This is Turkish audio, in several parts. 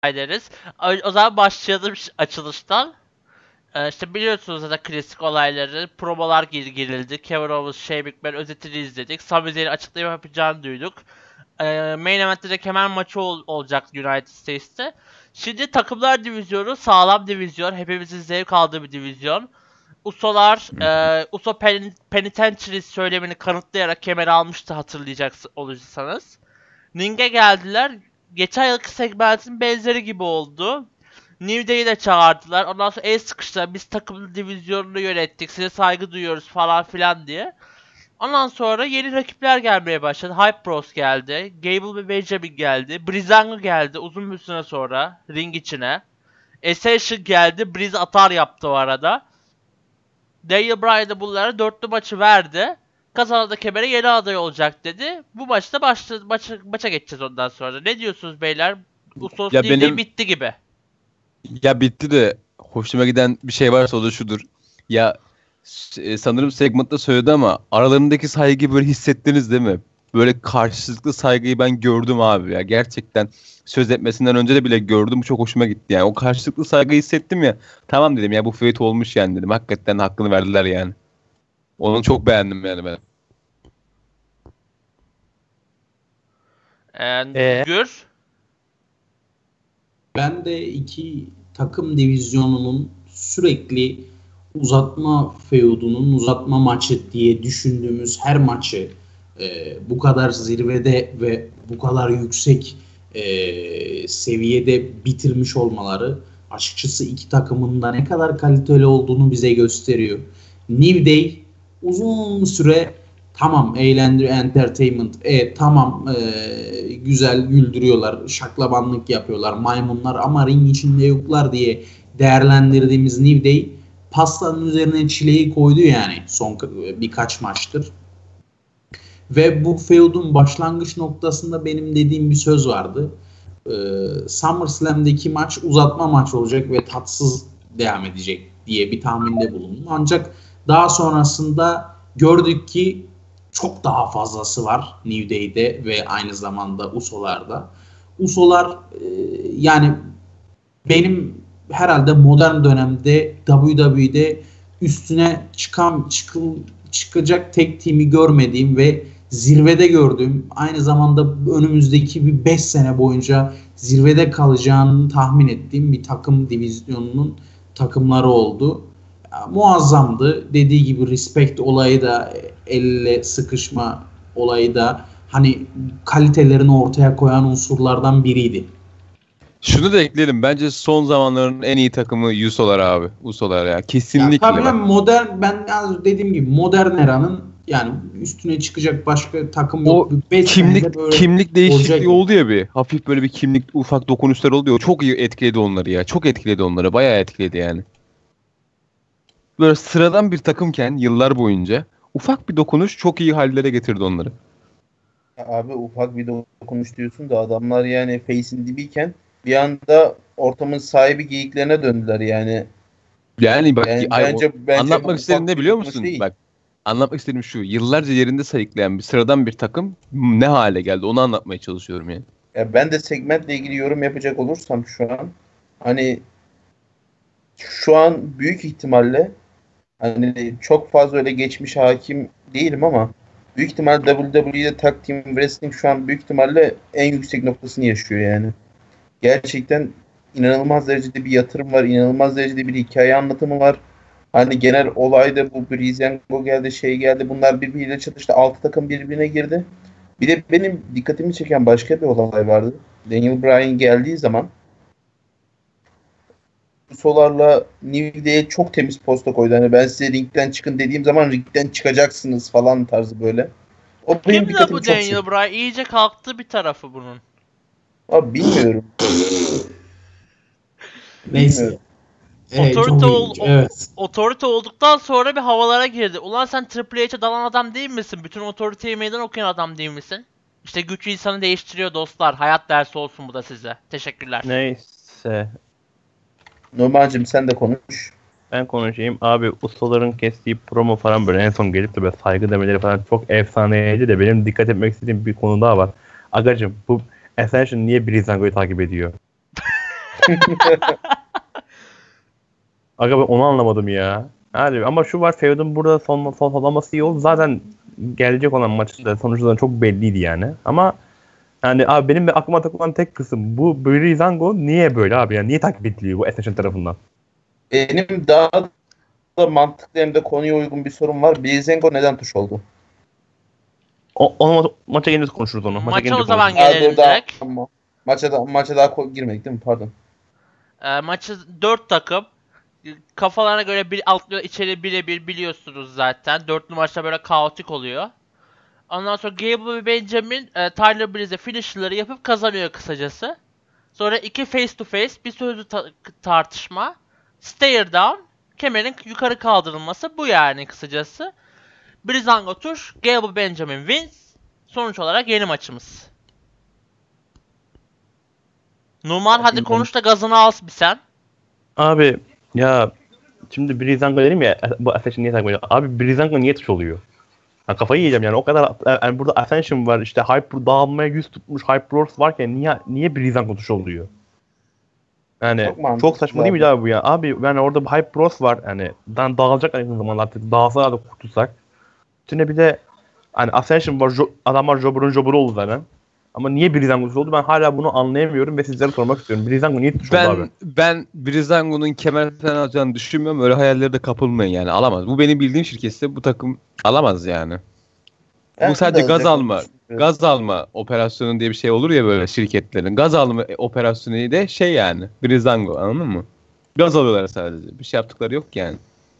ederiz. O zaman başlayalım açılıştan. İşte biliyorsunuz zaten klasik olayları. Promolar girildi. Kevin Owens, Shane McMahon özetini izledik. Sami Zayn'in açıklama yapacağını duyduk. Main event'te de kemer maçı olacak United States'te. Şimdi takımlar divizyonu sağlam divizyon. Hepimizin zevk aldığı bir divizyon. Usolar, Uso Penitentiary söylemini kanıtlayarak kemeri almıştı hatırlayacaksınız olursanız. Ring'e geldiler. Geçen yılki segmentin benzeri gibi oldu. New Day'i de çağırdılar. Ondan sonra el sıkıştılar. Biz takım divizyonunu yönettik. Size saygı duyuyoruz falan filan diye. Ondan sonra yeni rakipler gelmeye başladı. Hype Bros geldi. Gable ve Benjamin geldi. Breezango geldi uzun bir süre sonra ring içine. Ascension geldi. Breeze atar yaptı o arada. Daniel Bryan da bunlara dörtlü maçı verdi. Kazanan da kemere yeni aday olacak dedi. Bu maçta maça geçeceğiz ondan sonra. Ne diyorsunuz beyler? Usos değil bitti gibi. Ya bitti de hoşuma giden bir şey varsa o da şudur. Ya sanırım segmentta söyledi ama aralarındaki saygıyı böyle hissettiniz değil mi? Böyle karşılıklı saygıyı ben gördüm abi ya. Gerçekten söz etmesinden önce de bile gördüm. Bu çok hoşuma gitti yani. O karşılıklı saygıyı hissettim ya. Tamam dedim ya bu feud olmuş yani dedim. Hakikaten hakkını verdiler yani. Onu çok beğendim yani ben. Gür. Ben de iki takım divizyonunun sürekli uzatma feudunun uzatma maçı diye düşündüğümüz her maçı bu kadar zirvede ve bu kadar yüksek seviyede bitirmiş olmaları açıkçası iki takımın da ne kadar kaliteli olduğunu bize gösteriyor. New Day uzun süre tamam eğlendiriyor entertainment, tamam güzel güldürüyorlar, şaklabanlık yapıyorlar, maymunlar ama ring içinde yoklar diye değerlendirdiğimiz New Day pastanın üzerine çileği koydu yani son birkaç maçtır. Ve bu feud'un başlangıç noktasında benim dediğim bir söz vardı. SummerSlam'deki maç uzatma maç olacak ve tatsız devam edecek diye bir tahminde bulundum. Ancak daha sonrasında gördük ki çok daha fazlası var New Day'de ve aynı zamanda Uso'larda. Uso'lar yani benim herhalde modern dönemde WWE'de üstüne çıkacak tek team'i görmediğim ve zirvede gördüğüm, aynı zamanda önümüzdeki bir 5 sene boyunca zirvede kalacağını tahmin ettiğim bir takım divizyonunun takımları oldu. Muazzamdı. Dediği gibi respect olayı da, elle sıkışma olayı da hani kalitelerini ortaya koyan unsurlardan biriydi. Şunu da ekleyelim. Bence son zamanların en iyi takımı Uso'lar abi. Uso'lar ya. Kesinlikle. Ya, tabii modern, ben dediğim gibi modern eranın yani üstüne çıkacak başka takım yok. O kimlik değişikliği oldu ya bir. Hafif böyle bir kimlik ufak dokunuşlar oldu ya. Çok iyi etkiledi onları ya. Çok etkiledi onları. Bayağı etkiledi yani. Böyle sıradan bir takımken yıllar boyunca ufak bir dokunuş çok iyi hallere getirdi onları. Ya abi ufak bir dokunuş diyorsun da adamlar yani face'in dibiyken bir anda ortamın sahibi geyiklerine döndüler yani. Yani bak bence anlatmak istediğim ne biliyor musun? Bak anlatmak istediğim şu. Yıllarca yerinde sayıklayan bir sıradan bir takım ne hale geldi onu anlatmaya çalışıyorum yani. Ya ben de segmentle ilgili yorum yapacak olursam şu an hani şu an büyük ihtimalle hani çok fazla öyle geçmiş hakim değilim ama büyük ihtimalle WWE'de Tag Team Wrestling şu an büyük ihtimalle en yüksek noktasını yaşıyor yani. Gerçekten inanılmaz derecede bir yatırım var, inanılmaz derecede bir hikaye anlatımı var. Hani genel olayda bu Breezango geldi, şey geldi, bunlar birbiriyle çatıştı, 6 takım birbirine girdi. Bir de benim dikkatimi çeken başka bir olay vardı. Daniel Bryan geldiği zaman Uso'larla New Day'e çok temiz posta koydu. Hani ben size ringden çıkın dediğim zaman ringden çıkacaksınız falan tarzı böyle. O benim Kim de bu Daniel Bryan? İyice kalktı bir tarafı bunun. Abi bilmiyorum. Neyse. Otorite olduktan sonra bir havalara girdi. Ulan sen Triple H'e dalan adam değil misin? Bütün otoriteyi meydan okuyan adam değil misin? İşte güç insanı değiştiriyor dostlar. Hayat dersi olsun bu da size. Teşekkürler. Neyse. Normalcim sen de konuş. Ben konuşayım. Abi ustaların kestiği promo falan böyle en son gelip de böyle saygı demeleri falan çok efsaneydi de benim dikkat etmek istediğim bir konu daha var. Agacım bu Ascension niye Breezango'yu takip ediyor? Aga ben onu anlamadım ya. Yani ama şu var, Feud'un burada sonlaması iyi oldu. Zaten gelecek olan maçın da sonuçları çok belliydi yani. Ama yani abi benim de aklıma takılan tek kısım bu Breezango niye böyle abi? Yani niye takip ediliyor bu Ascension tarafından? Benim daha da mantıklı hem de konuya uygun bir sorum var. Breezango neden tuş oldu? Onu maça gelince konuşuruz onu. Maça gelince o zaman konuşuruz. gelelim Daha, direkt. ama maça daha girmedik değil mi? Pardon. Maçı 4 takım. Kafalarına göre bir atlıyor, içeri birebir biliyorsunuz zaten. Dörtlü maçta böyle kaotik oluyor. Ondan sonra Gable ve Benjamin Tyler Breeze'e finisher'ları yapıp kazanıyor kısacası. Sonra 2 face to face, bir sözlü tartışma, stare down, kemerin yukarı kaldırılması, bu yani kısacası. Breezango tuş, Gable Benjamin wins. Sonuç olarak yeni maçımız. Numan hadi konuş da gazını al bir sen. Abi ya şimdi Breezango dedim ya, bu Ascension niye takip ediyor? Abi Breezango niye tuş oluyor? Ha, kafayı yiyeceğim yani, o kadar yani burada Ascension var, işte Hyper dağılmaya yüz tutmuş Hyperwars varken niye Breezango tuş oluyor? Yani çok saçma değil mi abi bu ya? Abi yani orada bir Hyperwars var, yani dağılacak aynı zamanda, artık dağılsa da kurtulsak. Üstüne bir de hani Ascension var, adamlar jobber'ın oldu zaten. Ama niye Breezango tuş oldu, ben hala bunu anlayamıyorum ve sizlere sormak istiyorum. Breezango niye tuş oldu abi? Ben Breezango'nun kemer falan alacağını düşünmüyorum. Öyle hayallere de kapılmayın yani, alamaz. Bu benim bildiğim şirketse bu takım alamaz yani. Bu sadece gaz alma operasyonu diye bir şey olur ya böyle şirketlerin. Gaz alma operasyonu de şey yani, Breezango, anladın mı? Gaz alıyorlar sadece. Bir şey yaptıkları yok yani.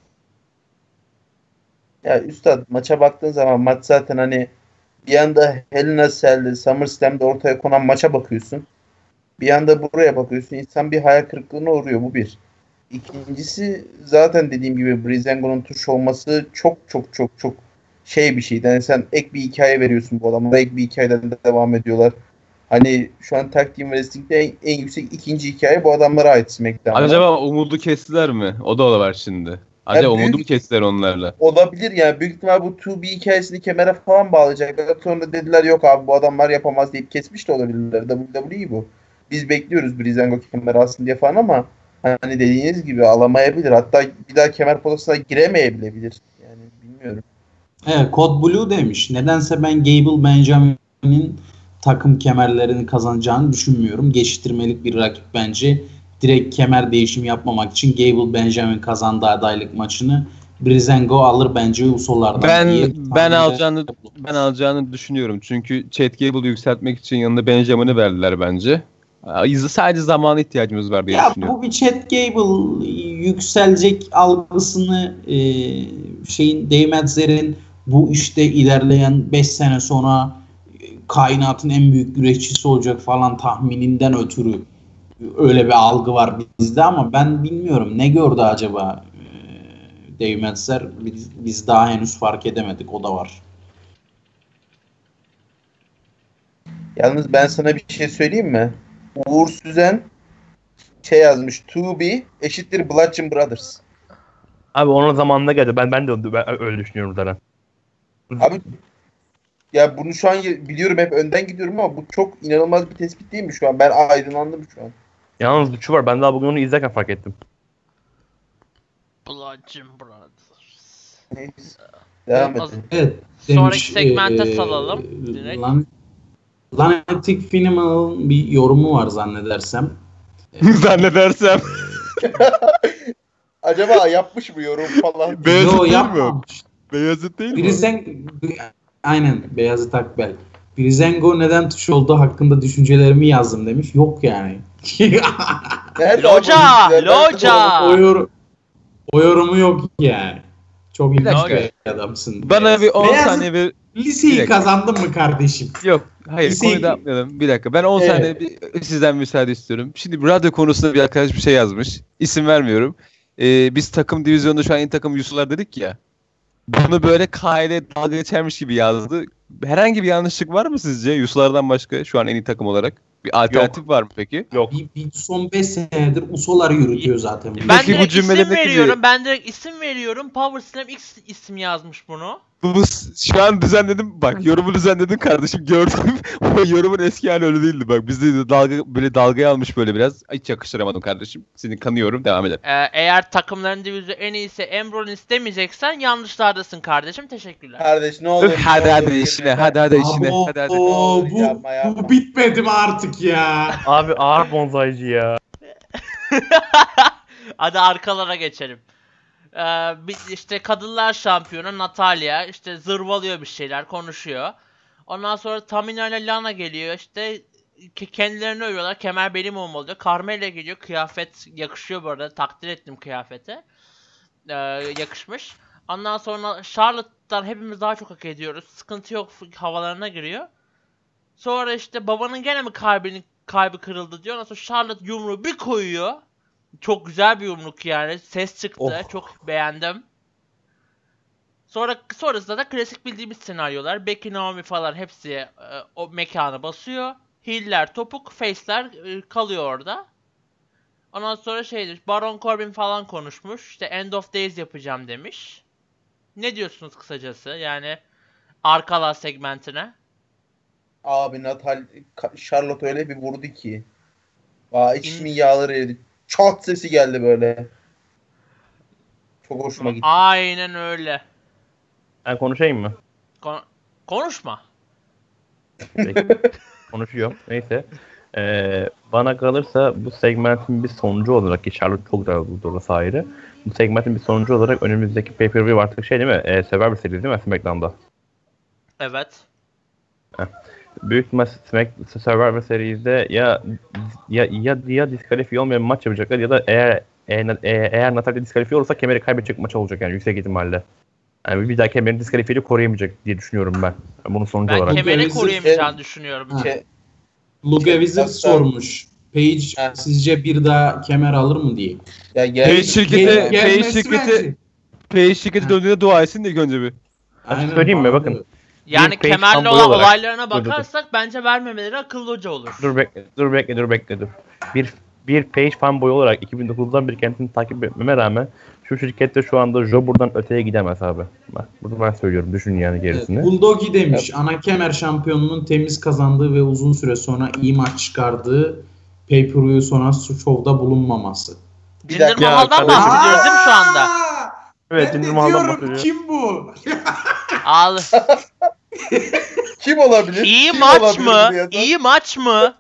Ya üstad, maça baktığın zaman maç zaten hani bir yanda Hell in a Cell'de, SummerSlam'de ortaya konan maça bakıyorsun. Bir yanda buraya bakıyorsun. İnsan bir hayal kırıklığına uğruyor. Bu bir. İkincisi zaten dediğim gibi Breezango'nun tuş olması çok şey bir şeydi. Yani sen ek bir hikaye veriyorsun bu adamlara. Ek bir hikayeden de devam ediyorlar. Hani şu an Tag Team Wrestling'de en yüksek ikinci hikaye bu adamlara ait SmackDown'da. Acaba umudu kestiler mi? O da var şimdi. Acaba umudu mu kestiler onlarla? Olabilir yani. Büyük ihtimal bu 2B hikayesini kemere falan bağlayacaklar. Sonra dediler yok abi bu adamlar yapamaz deyip kesmiş de olabilirler. WWE bu. Biz bekliyoruz Breezango kemer alsın diye falan ama hani dediğiniz gibi alamayabilir. Hatta bir daha kemer potasına giremeyebilir. Yani bilmiyorum. Evet, Code Blue demiş. Nedense ben Gable Benjamin'in takım kemerlerini kazanacağını düşünmüyorum. Geçiştirmelik bir rakip bence. Direkt kemer değişimi yapmamak için Gable Benjamin kazandı adaylık maçını. Breezango alır bence Uso'lardan diye. Ben alacağını düşünüyorum. Çünkü Chad Gable'ı yükseltmek için yanında Benjamin'i verdiler bence. Sadece zamana ihtiyacımız var diye düşünüyorum. Bu bir Chad Gable yükselecek algısını Dave Metzger'in bu işte ilerleyen 5 sene sonra kainatın en büyük güreşçisi olacak falan tahmininden ötürü öyle bir algı var bizde ama ben bilmiyorum ne gördü acaba Dave Metzger, biz daha henüz fark edemedik, o da var. Yalnız ben sana bir şey söyleyeyim mi? Uğur Süzen şey yazmış. 2B eşittir Bludgeon Brothers. Abi onun zamanında geldi. Ben öyle düşünüyorum zaten. Abi ya bunu şu an biliyorum, hep önden gidiyorum ama bu çok inanılmaz bir tespit değil mi şu an? Ben aydınlandım şu an. Yalnız şu var, ben daha bugün onu izlerken fark ettim. Bludgeon Brothers. Neyse. Devam edelim. Evet. Sonraki segmente salalım. Direkt. Lunatic Phenomenal'ın bir yorumu var zannedersem. Zannedersem. Acaba yapmış mı yorum falan? Beyazıt değil mi? Yapmamış. Beyazıt değil mi? Aynen, Beyazıt Akbel. Breezango neden tuş olduğu hakkında düşüncelerimi yazdım demiş. Yok yani. Nerede Loca! O yorumu yok yani. Çok ilginç dakika. bir adamsın. Bana bir 10 Beyazıt, saniye bir... liseyi kazandın mı kardeşim? Yok. Hayır, konuyu da yapmayalım. Bir dakika. Ben 10 saniye sizden müsaade istiyorum. Şimdi radyo konusunda bir arkadaş bir şey yazmış. İsim vermiyorum. Biz takım divizyonda şu an en takım Yusular dedik ya. Bunu böyle KL dalga geçermiş gibi yazdı. Herhangi bir yanlışlık var mı sizce Yusulardan başka şu an en iyi takım olarak? Bir alternatif var mı peki? Yok. Bir son 5 senedir Usolar yürütüyor zaten. Ben Peki bu direkt isim cümledeki veriyorum. Ben direkt isim veriyorum. Power Slam X isim yazmış bunu. Şu an düzenledim. Bak yorumu düzenledim kardeşim. Gördüm. O yorumun eski hali öyle değildi. Bak bizde de dalgaya almış böyle biraz. Hiç yakıştıramadım kardeşim. Seni kanıyorum. Devam edelim. Eğer takımların divizyonu en iyisi Embron istemeyeceksen yanlışlardasın kardeşim. Teşekkürler. Kardeş ne olur. Hadi işine. Hadi işine. Abo, Hadi. bu bitmedi mi artık ya? Abi ağır bonzaycı ya. Hadi arkalara geçelim. İşte kadınlar şampiyonu Natalya işte zırvalıyor bir şeyler konuşuyor. Ondan sonra Tamina ile Lana geliyor işte kendilerini övüyorlar. Kemer benim olmalı diyor. Carmella geliyor. Kıyafet yakışıyor bu arada. Takdir ettim kıyafete. Yakışmış. Ondan sonra Charlotte'dan hepimiz daha çok hak ediyoruz. Sıkıntı yok havalarına giriyor. Sonra işte babanın gene mi kalbi kırıldı diyor. Ondan sonra Charlotte yumruğu bir koyuyor. Çok güzel bir yumruk yani. Ses çıktı. Çok beğendim. Sonrasında da klasik bildiğimiz senaryolar. Becky, Naomi falan hepsi o mekana basıyor. Heel'ler topuk, face'ler kalıyor orada. Ondan sonra Baron Corbin falan konuşmuş. İşte End of Days yapacağım demiş. Ne diyorsunuz kısacası? Yani arkalar segmentine. Abi Charlotte öyle bir vurdu ki. İçimin yağları eridi. Çat sesi geldi böyle. Çok hoşuma gitti. Aynen öyle. Ben konuşayım mı? Konuşma. Peki. Konuşuyorum. Neyse. Bana kalırsa bu segmentin bir sonucu olarak ki Charlotte çok güzel buldu orası ayrı. Bu segmentin bir sonucu olarak önümüzdeki pay-per-view artık değil mi? Survivor Series değil mi SmackDown'da? Evet. Büyük ihtimal Survivor Series'de ya diskalifiye olmayan bir maç yapacaklar ya da eğer Natalya diskalifiye olursa kemeri kaybedecek maç olacak yani yüksek ihtimalle. Yani bir daha kemerin diskalifiyeli koruyamayacak diye düşünüyorum ben. Bunun sonucu olarak. Ben kemeri koruyamayacağını düşünüyorum. Luke Wizard sormuş. Paige sizce bir daha kemer alır mı diye. Paige şirketi döndüğünde dua etsin de ilk önce bir. Söyleyeyim mi bakın. Yani kemerli olan olaylarına bakarsak bence vermemeleri akıllıca olur. Dur bekle. Bir Paige fanboy olarak 2009'dan beri kendini takip etmeme rağmen şu şirkette şu anda Jobur'dan öteye gidemez abi. Bak bunu ben söylüyorum. Düşün yani gerisini. Bulldogi demiş. Ana kemer şampiyonunun temiz kazandığı ve uzun süre sonra iyi maç çıkardığı pay-per-view sonrası şovda bulunmaması. Jinder Mahal'dan bahsediyoruz değil mi şu anda? Evet, Jinder Mahal'dan bahsediyor. Kim bu? Al. Kim olabilir? İyi maç mı? İyi maç mı?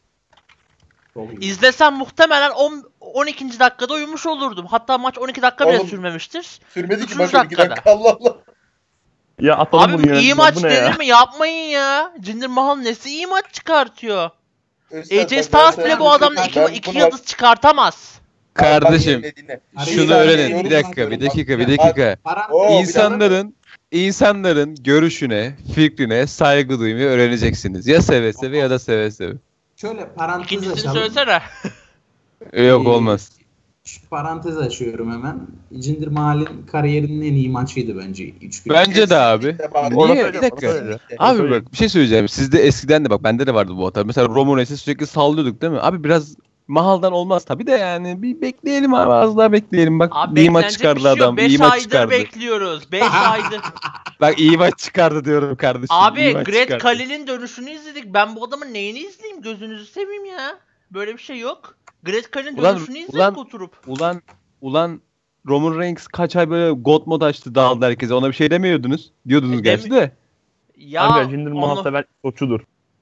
İzlesem muhtemelen 12. dakikada uyumuş olurdum. Hatta maç 12 dakika bile sürmemiştir. Sürmedi ki 3. maç 12 dakika. Allah Allah. Ya atalım bunu abi iyi maç denir mi? Yapmayın ya. Jinder Mahal nesi iyi maç çıkartıyor? AJ Styles bile bu adamla 2 yıldız çıkartamaz. Kardeşim şunu öğrenin. Bir dakika. İnsanların görüşüne, fikrine saygı duymayı öğreneceksiniz. Ya seve seve ya da seve seve. Şöyle parantez İkincisini açalım. söylesene. Yok olmaz. Şu parantez açıyorum hemen. Jinder Mahal'in kariyerinin en iyi maçıydı bence 3 gün. Bence de abi. Niye? Bir dakika. Kesinlikle. Abi bak bir şey söyleyeceğim. Sizde eskiden de bak bende de vardı bu hata. Mesela Roman Reigns'i sürekli sallıyorduk değil mi? Abi biraz Mahal'dan olmaz tabii de yani. Bir bekleyelim abi az daha bekleyelim. Bak Abi iyi maç çıkardı adam. İyi maç çıkardı. 5 aydır bekliyoruz. 5 aydır. Bak iyi maç çıkardı diyorum kardeşim. Abi Great Khali'nin dönüşünü izledik. Ben bu adamın neyini izleyeyim? Gözünüzü seveyim ya. Böyle bir şey yok. Great Khali'nin dönüşünü izledik oturup. Ulan Roman Reigns kaç ay böyle God mod açtı dağıldı herkese. Ona bir şey demiyordunuz. Diyordunuz gerçi de. Ya Abi Jinder Mahal sever koçudur.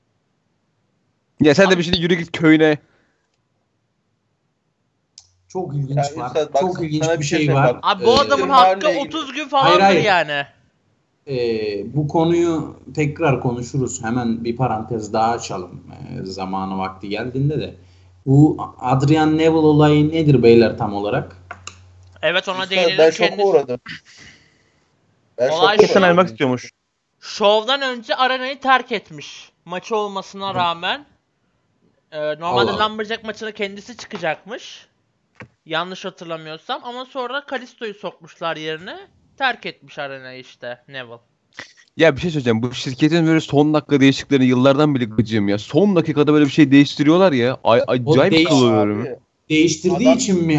Ya sen de bir şey yürü git köyüne. Çok ilginç Ya var. Üstad, bak, Çok ilginç sana bir bir şey şey söyleyeyim var. bak. Abi bu adamın hakkı Marley- 30 gün falandır Hayır. yani. Bu konuyu tekrar konuşuruz. Hemen bir parantez daha açalım. Zamanı vakti geldiğinde de. Bu Adrian Neville olayı nedir beyler tam olarak? Evet ona Üstad, değinelim. ben şoka Kendisi uğradım. Olay Kesin şu. almak istiyormuş. şovdan önce arenayı terk etmiş. Maçı olmasına rağmen. Normalde Allah. Lumberjack maçına kendisi çıkacakmış. Yanlış hatırlamıyorsam. Ama sonra Kalisto'yu sokmuşlar yerine. Terk etmiş arenayı işte Neville. Ya bir şey söyleyeceğim. Bu şirketin böyle son dakika değişikliklerini yıllardan beri gıcığım ya. Son dakikada böyle bir şey değiştiriyorlar ya. Acayip değiş- kılıyorum. Değiştirdiği Adam- için mi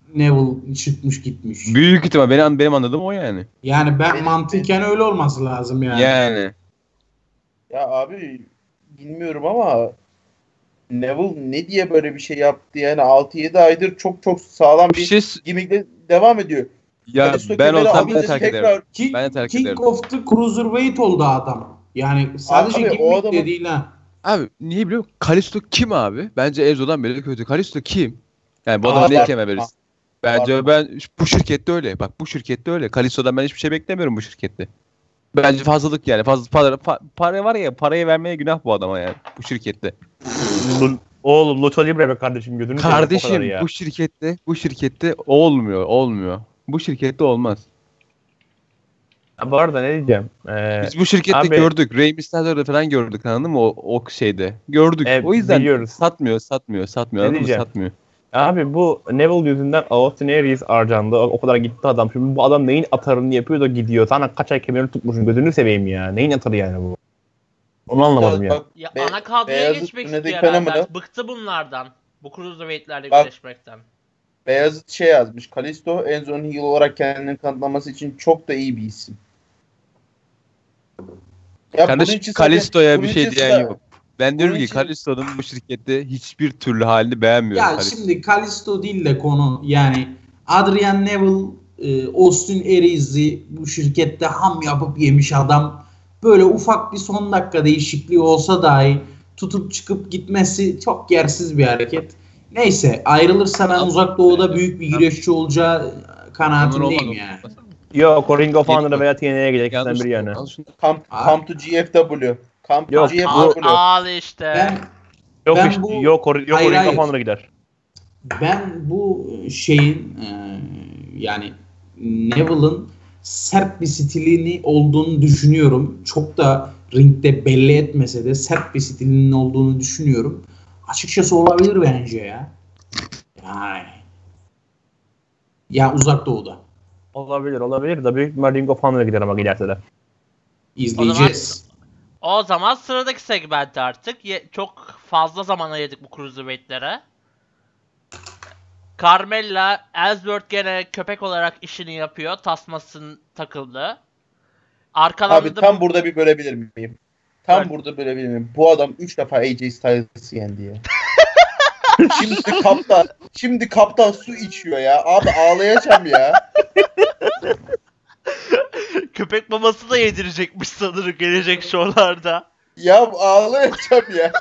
Neville çıkmış gitmiş. Büyük ihtimal benim anladığım o yani. Yani Benim- mantıken öyle olması lazım yani. Yani. Ya abi bilmiyorum ama Neville ne diye böyle bir şey yaptı yani 6-7 aydır çok çok sağlam Bir bir şey gimmickle devam ediyor. ya Kalisto ben kemeri olsam ben alınca terk tekrar- ederim. King, Ben de terk King ederim. of the Cruiserweight oldu adam. Yani sadece Abi, o gimmick adamın- de değil ha. Abi niye biliyor musun? Kalisto kim abi? Bence Enzo'dan beri kötü. Kalisto kim? Yani bu Aa, adama niye var- kemer verirsin? Bence var. ben bu şirkette öyle. Bak bu şirkette öyle. Kalisto'dan ben hiçbir şey beklemiyorum bu şirkette. Bence fazlalık yani. Fazla para var ya, parayı vermeye günah bu adama yani bu şirkette. Oğlum Lucha Libre be kardeşim gözünü seveyim, o kadar Kardeşim ya. bu şirkette olmuyor. Bu şirkette olmaz. Ha, bu arada ne diyeceğim? Biz bu şirkette abi- gördük. Rey Mysterio'da falan gördük, anladın mı? O şeyde. Gördük. O yüzden biliyoruz. satmıyor. Ne Anladın mı? diyeceğim? Satmıyor. Abi bu Neville yüzünden Austin Aries harcandı. O kadar gitti adam. Şimdi bu adam neyin atarını yapıyor da gidiyor. Sana kaç ay kemerini tutmuşsun. Gözünü seveyim ya. Neyin atarı yani bu? Onu anlamadım ya. Bak, Ya Be- ana kadroya Beyazıt geçmek Güney'deki istiyor herhalde. fenomeni- Artık bıktı bunlardan. Bu cruiserweight'lerle Bak- güreşmekten. Beyazıt şey yazmış. Kalisto Enzo'nun heel olarak kendini kanıtlaması için çok da iyi bir isim. Ya bunun Kardeşim için Kalisto'ya bunun bir şey için diyen zaten- yok. Ben diyorum bunun ki için- Kalisto'nun bu şirkette hiçbir türlü halini beğenmiyorum. Ya Kalisto. şimdi Kalisto değil de konu yani Adrian Neville, Austin Aries'i bu şirkette ham yapıp yemiş adam. Böyle ufak bir son dakika değişikliği olsa dahi tutup çıkıp gitmesi çok yersiz bir hareket. Neyse ayrılırsa ben Uzak Doğu'da büyük bir güreşçi olacağı kanaatindeyim yani. Yok, Ring of Honor'a Geliyor. veya TNA'ya gidecek ikisinden Yanlış biri yani. Al şunu. Come to GFW. Come to Yok, GFW. Al işte. Ben Yok Ben işte, bu- yok Hayır, Ring hayır. of Honor'a gider. Ben bu şeyin yani Neville'ın sert bir stilini olduğunu düşünüyorum. Çok da ringde belli etmese de sert bir stilinin olduğunu düşünüyorum. Açıkçası olabilir bence ya. Yani. Ya Uzak Doğu'da. Olabilir de büyük ihtimal Ring of Honor'a gider ama giderse de. İzleyeceğiz. O zaman sıradaki segmente artık çok fazla zaman ayırdık bu cruiserweight'lere. Carmella, Ellsworth gene köpek olarak işini yapıyor. Tasmasın takıldı. Arkalarında Abi tam burada bir bölebilir miyim? Tam Evet. burada bölebilir miyim? Bu adam 3 defa AJ Styles'ı yendi ya. Şimdi kaptan su içiyor ya. Abi ağlayacağım ya. köpek maması da yedirecekmiş sanırım gelecek şovlarda. Ya ağlayacağım ya.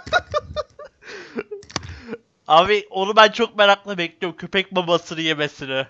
Abi onu ben çok merakla bekliyorum. Köpek mamasını yemesini.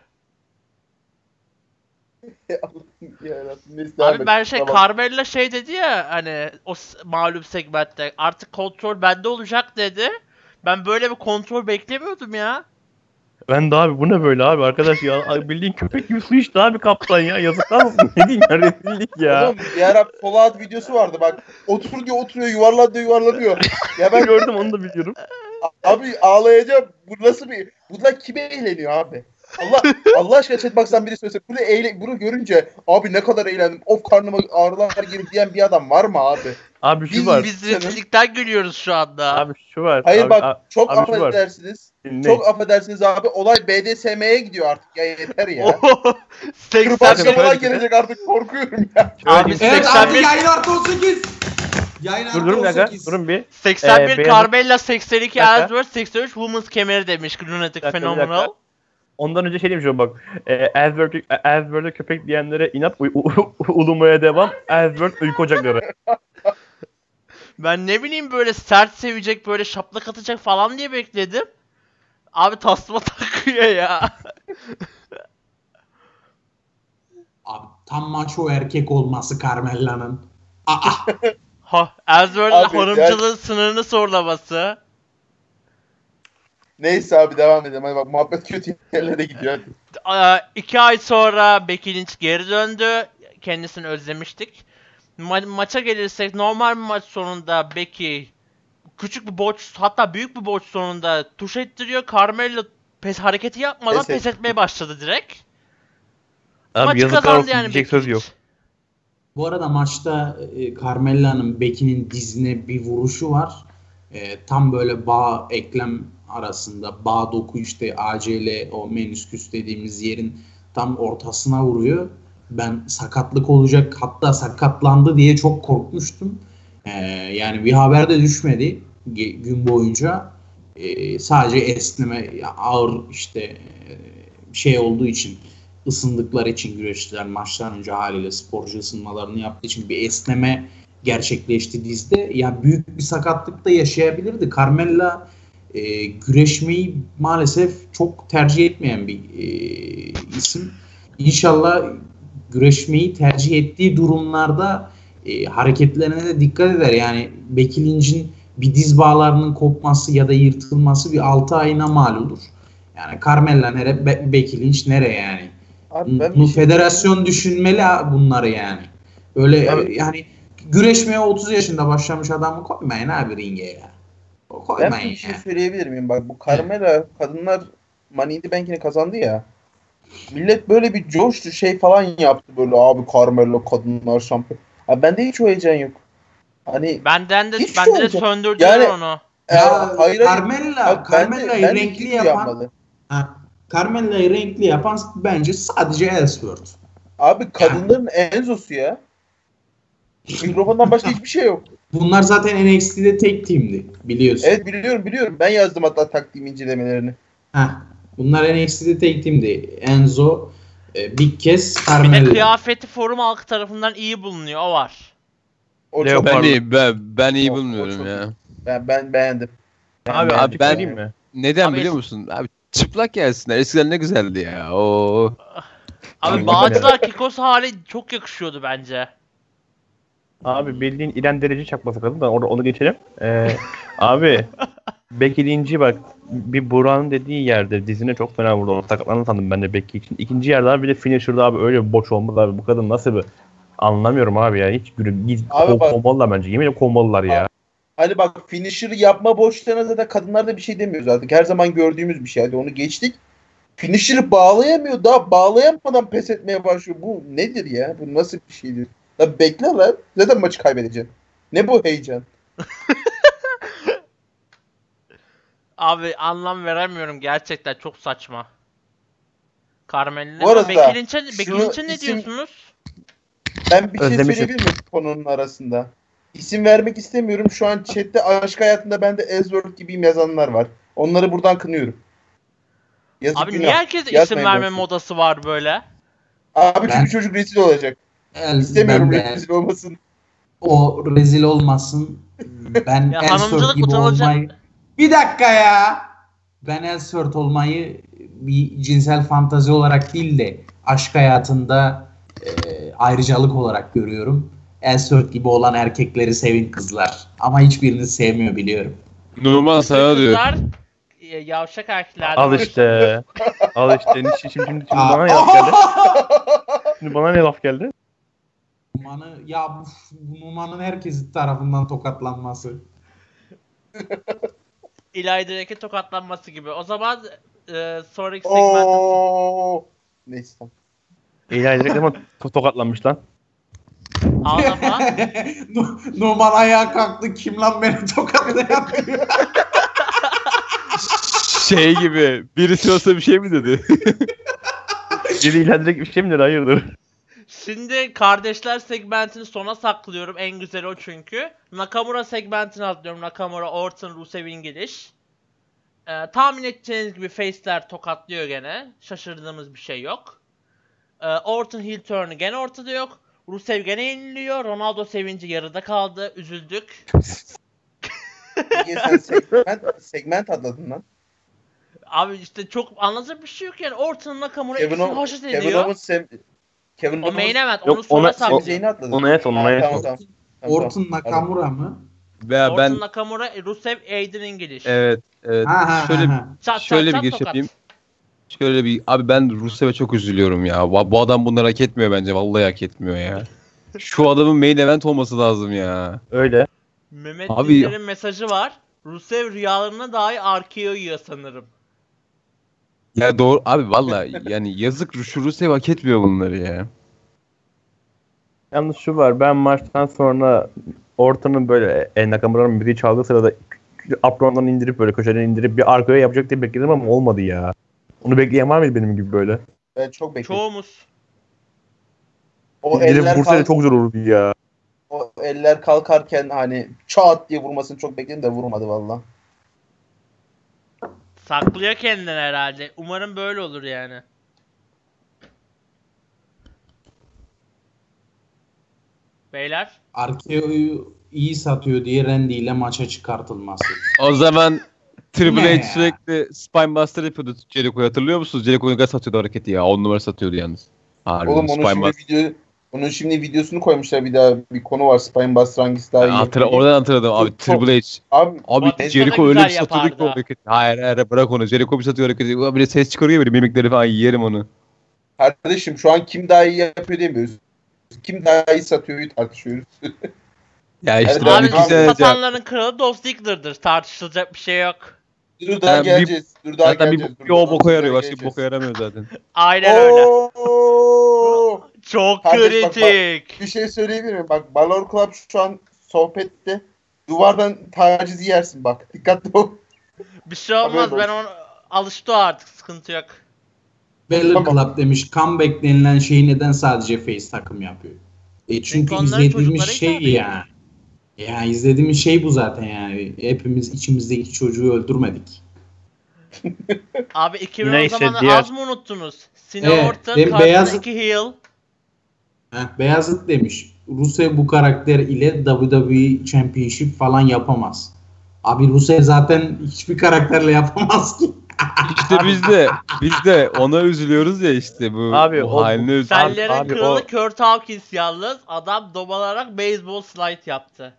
Yarabbim, neyse, devam Abi et. ben Tamam. Carmella şey dedi ya hani o malum segmentte artık kontrol bende olacak dedi. Ben böyle bir kontrol beklemiyordum ya. Ben de abi bu ne böyle abi arkadaş ya. Ay, bildiğin köpek gibi su içti abi kaptan ya. Yazıklar olsun. Ne diyeyim ya, rezillik ya. Oğlum bir ara Fallout videosu vardı bak. Oturuyor yuvarlanıyor. Ya ben Gördüm, onu da biliyorum. abi ağlayacağım. Bu nasıl bir... Bunlar kime eğleniyor abi? Allah aşkına chat box'tan biri söylese bunu görünce abi ne kadar eğlendim. Of karnıma ağrılar girdi diyen bir adam var mı abi? Abi şu Biz- var. Biz rezillikten gülüyoruz şu anda. Abi şu var. Hayır abi, bak çok abi şu var. affedersiniz. Ne? Çok affedersiniz abi. Olay BDSM'ye gidiyor artık ya yeter ya. Seksen Başka bin- olay gelecek artık korkuyorum ya. Abi Evet 81 abi yayın artı 18. Yayın artı Durun bir dakika. 18. Durun bir. 81 Beyazıt- Carmella, 82 dakika. Ellsworth, 83 Women's kemeri demiş Lunatic Bir dakika. Phenomenal. Ondan önce şey diyeyim şu bak. Ellsworth'e köpek diyenlere inat ulumaya devam. Ellsworth uyku ocakları. Ben ne bileyim böyle sert sevecek, böyle şaplak atacak falan diye bekledim. Abi tasma takıyor ya. Abi tam maço erkek olması Carmella'nın. Aa, Ellsworth'ın Abi, hanımcılığın sınırını zorlaması. Neyse abi devam edelim. Hadi bak muhabbet kötü yerlere gidiyor. Hadi. 2 ay sonra Becky Lynch geri döndü. Kendisini özlemiştik. Maça gelirsek normal bir maç sonunda Becky küçük bir borç, hatta büyük bir borç sonunda tuş ettiriyor. Carmella hareketi yapmadan Pes et. pes etmeye başladı direkt. Abi Maçı yazıklar kazandı olsun, yani diyecek Becky söz yok. Lynch. bu arada maçta Carmella'nın Becky'nin dizine bir vuruşu var. Tam böyle bağ eklem arasında bağ doku işte ACL o menisküs dediğimiz yerin tam ortasına vuruyor. Ben sakatlık olacak hatta sakatlandı diye çok korkmuştum. Yani bir haber de düşmedi gün boyunca. Sadece esneme ağır işte şey olduğu için ısındıkları için güreşçiler maçtan önce haliyle sporcu ısınmalarını yaptığı için bir esneme gerçekleşti dizde. Yani büyük bir sakatlık da yaşayabilirdi. Carmella güreşmeyi maalesef çok tercih etmeyen bir isim. İnşallah güreşmeyi tercih ettiği durumlarda hareketlerine de dikkat eder. Yani Becky Lynch'in bir diz bağlarının kopması ya da yırtılması bir 6 ayına mal olur. Yani Carmella nere, Becky Lynch nere yani? Abi Bu federasyon düşünmeli bunları yani. Öyle Abi, yani güreşmeye 30 yaşında başlamış adamı koymayın abi ringe ya. Koymayın ben bir şey ya. söyleyebilir miyim? Bak bu Carmella kadınlar Money in the Bank'ini kazandı ya. Millet böyle bir coştu şey falan yaptı böyle abi Carmella kadınlar şampiyon. Abi bende hiç o heyecan yok. Hani Benden de hiç bende de olacak. söndürdüler Yani- onu. Ya hayır. Carmella'yı bence renkli hiç yapan uyanmadı. Carmella'yı renkli yapan bence sadece Ellsworth. Abi kadınların Enzo'su ya. Mikrofondan başka hiçbir şey yok. Bunlar zaten NXT'de tek team'di biliyorsun. Evet biliyorum. Ben yazdım hatta takdim incelemelerini. Bunlar NXT'de tek team'di. Enzo, Big Cass, Bir de Carmella. kıyafeti forum halkı tarafından iyi bulunuyor. O var. O Leo çok Ben Pardon. iyi, ben iyi O bulmuyorum çok ya. ben beğendim. Abi ben- açık söyleyeyim mi? Neden Abi biliyor musun? Abi çıplak gelsinler. Eskiden ne güzeldi ya. Oo. Abi Abi, Bağcılar Kikos hali çok yakışıyordu bence. Abi bildiğin İrem Derece çakması kadın da onu geçelim. Abi Becky Lynch'i bak bir Burak'ın dediği yerde dizine çok fena vurdu. Onu sakatlandığını sandım ben de Becky için. İkinci yerde abi bir de finisher'da abi öyle bir boş olmadı abi. Bu kadın nasıl bir anlamıyorum abi ya. Hiç Abi bak- kovmalılar bence. Yemin ederim kovmalılar ya. Hani bak finisher yapma boşluğuna zaten kadınlarda bir şey demiyoruz artık. Her zaman gördüğümüz bir şey. Hadi onu geçtik. Finisher'ı bağlayamıyor. Daha bağlayamadan pes etmeye başlıyor. Bu nedir ya? Bu nasıl bir şeydir? Ya bekle lan. Zaten maçı kaybedeceksin. Ne bu heyecan? Abi anlam veremiyorum gerçekten çok saçma. Carmel'in. Bu arada Becky Lynch'e şunu ne isim- diyorsunuz? Ben bir şey Özlemişim. söyleyebilir miyim konunun arasında? İsim vermek istemiyorum. Şu an chatte aşk hayatında ben de Ellsworth gibiyim yazanlar var. Onları buradan kınıyorum. Yazık Abi günah. niye herkes Yazmayın isim verme boşuna. modası var böyle? Abi Ben- çünkü çocuk rezil olacak. İstemiyorum Ben de rezil olmasın. o rezil olmasın. Ben Ya Ellsworth hanımcılık gibi utanılacak. olmayı... Bir dakika ya! Ben Ellsworth olmayı bir cinsel fantazi olarak değil de aşk hayatında ayrıcalık olarak görüyorum. Ellsworth gibi olan erkekleri sevin kızlar. Ama hiçbirini sevmiyor biliyorum. Normal sana diyor. Kızlar yavşak erkeklerden Al işte. Al işte. Şimdi bana ne laf geldi? Şimdi bana ne laf geldi? Bu Numan'ın herkes tarafından tokatlanması. İlayda Rek'e tokatlanması gibi. O zaman sonraki segment Oo. Neyse tamam. İlahi direkt ama tokatlanmış lan. ağlama. Numan ayağa kalktı. Kim lan beni tokatlayan diyor. Şey gibi. Birisi olsa bir şey mi dedi? Biri ilahi direkt bir şey mi dedi? Hayırdır? Şimdi kardeşler segmentini sona saklıyorum. En güzeli o çünkü. Nakamura segmentini atlıyorum. Nakamura, Orton, Rusev'in geliş. Tahmin edeceğiniz gibi face'ler tokatlıyor gene. Şaşırdığımız bir şey yok. Orton heel turn'u gene ortada yok. Rusev gene yeniliyor. Ronaldo sevinci yarıda kaldı. Üzüldük. Niye sen segment atladın lan? Abi işte çok anlatacak bir şey yok yani. Orton'un Nakamura ikisini haşit Kevin ediyor. Owens Kevin O main Owens event. Yok, Onu sonra ona- saklayacağım. Zayn'i atladın. Onu en son, onu en Tamam, son. tamam. Orton Nakamura mı? Veya Orton ben Nakamura, Rusev, Aiden'in geliş. evet şöyle Çat, şöyle çat, bir çat, giriş tokat. yapayım. Şöyle bir abi ben Rusev'e çok üzülüyorum ya. Bu adam bunları hak etmiyor bence. Vallahi hak etmiyor ya. Şu adamın main event olması lazım ya. Öyle. Mehmet Abi- Dizler'in mesajı var. Rusev rüyalarına dahi RKO yiyor sanırım. Ya doğru abi vallahi yani yazık şu Rusev hak etmiyor bunları ya. Yalnız şu var. Ben maçtan sonra Orton'un böyle Nakamura'nın müziği çaldığı sırada Apron'dan indirip böyle köşeden indirip bir arkaya yapacak diye bekledim ama olmadı ya. Onu bekleyen var mıydı benim gibi böyle? Ben çok bekledim. Çoğumuz. O İndirip eller vursaydı çok zor olurdu ya. o eller kalkarken hani çat diye vurmasını çok bekledim de vurmadı valla. Saklıyor kendini herhalde. Umarım böyle olur yani. Beyler. Arkeo'yu iyi satıyor diye Randy ile maça çıkartılması. O zaman Triple Ne H ya? sürekli Spinebuster yapıyordu Jericho'yu, hatırlıyor musunuz? Jericho'yu gaz satıyordu hareketi ya. 10 numara satıyordu yalnız. Harbi Oğlum onun şimdi videosunu koymuşlar, bir daha bir konu var. Spinebuster hangisi daha iyi? Oradan hatırladım abi. Çok- Triple H. Abi Abi Batista Jericho da öyle bir güzel satıyordu ki o yapardı. hareketi. Hayır bırak onu. Jericho bir satıyor hareketi. Bir de ses çıkarıyor böyle mimikleri falan, yerim onu. kardeşim şu an kim daha iyi yapıyor demiyoruz. Kim daha iyi satıyor tartışıyoruz. Ya işte Evet, ben Abi bir güzel cevap. satanların kralı Dolph Ziggler'dır. Tartışılacak bir şey yok. Dur daha Yani geleceğiz. Dur daha Zaten geleceğiz. bir o boka yarıyor. Başka bir boka yaramıyor zaten. Aynen öyle. Oo! Çok Kardeş bak, kritik. Bir şey söyleyebilir miyim? Bak Balor Club şu an sohbette duvardan taciz yersin bak. Dikkatli ol. Bir şey olmaz. Haberin Ben ona alıştı o artık. Sıkıntı yok. Balor Tamam. Club demiş. Comeback denilen şeyi neden sadece face takım yapıyor? Çünkü onların izlediğimiz çocuklara şey hitap ediyor. ya. Ya izlediğimiz şey bu zaten yani. Hepimiz içimizdeki çocuğu öldürmedik. Abi 2010 Neyse, zamanı diğer- az mı unuttunuz? Cena Evet, Orton benim karşısında beyaz- 2 heel. Beyazıt demiş. Rusev bu karakter ile WWE Championship falan yapamaz. Abi Rusev zaten hiçbir karakterle yapamaz ki. İşte biz de ona üzülüyoruz ya işte bu, Abi, bu o- haline üzülüyoruz. Sellerin abi kralı o- Kurt Hawkins yalnız. Adam domalarak baseball slide yaptı.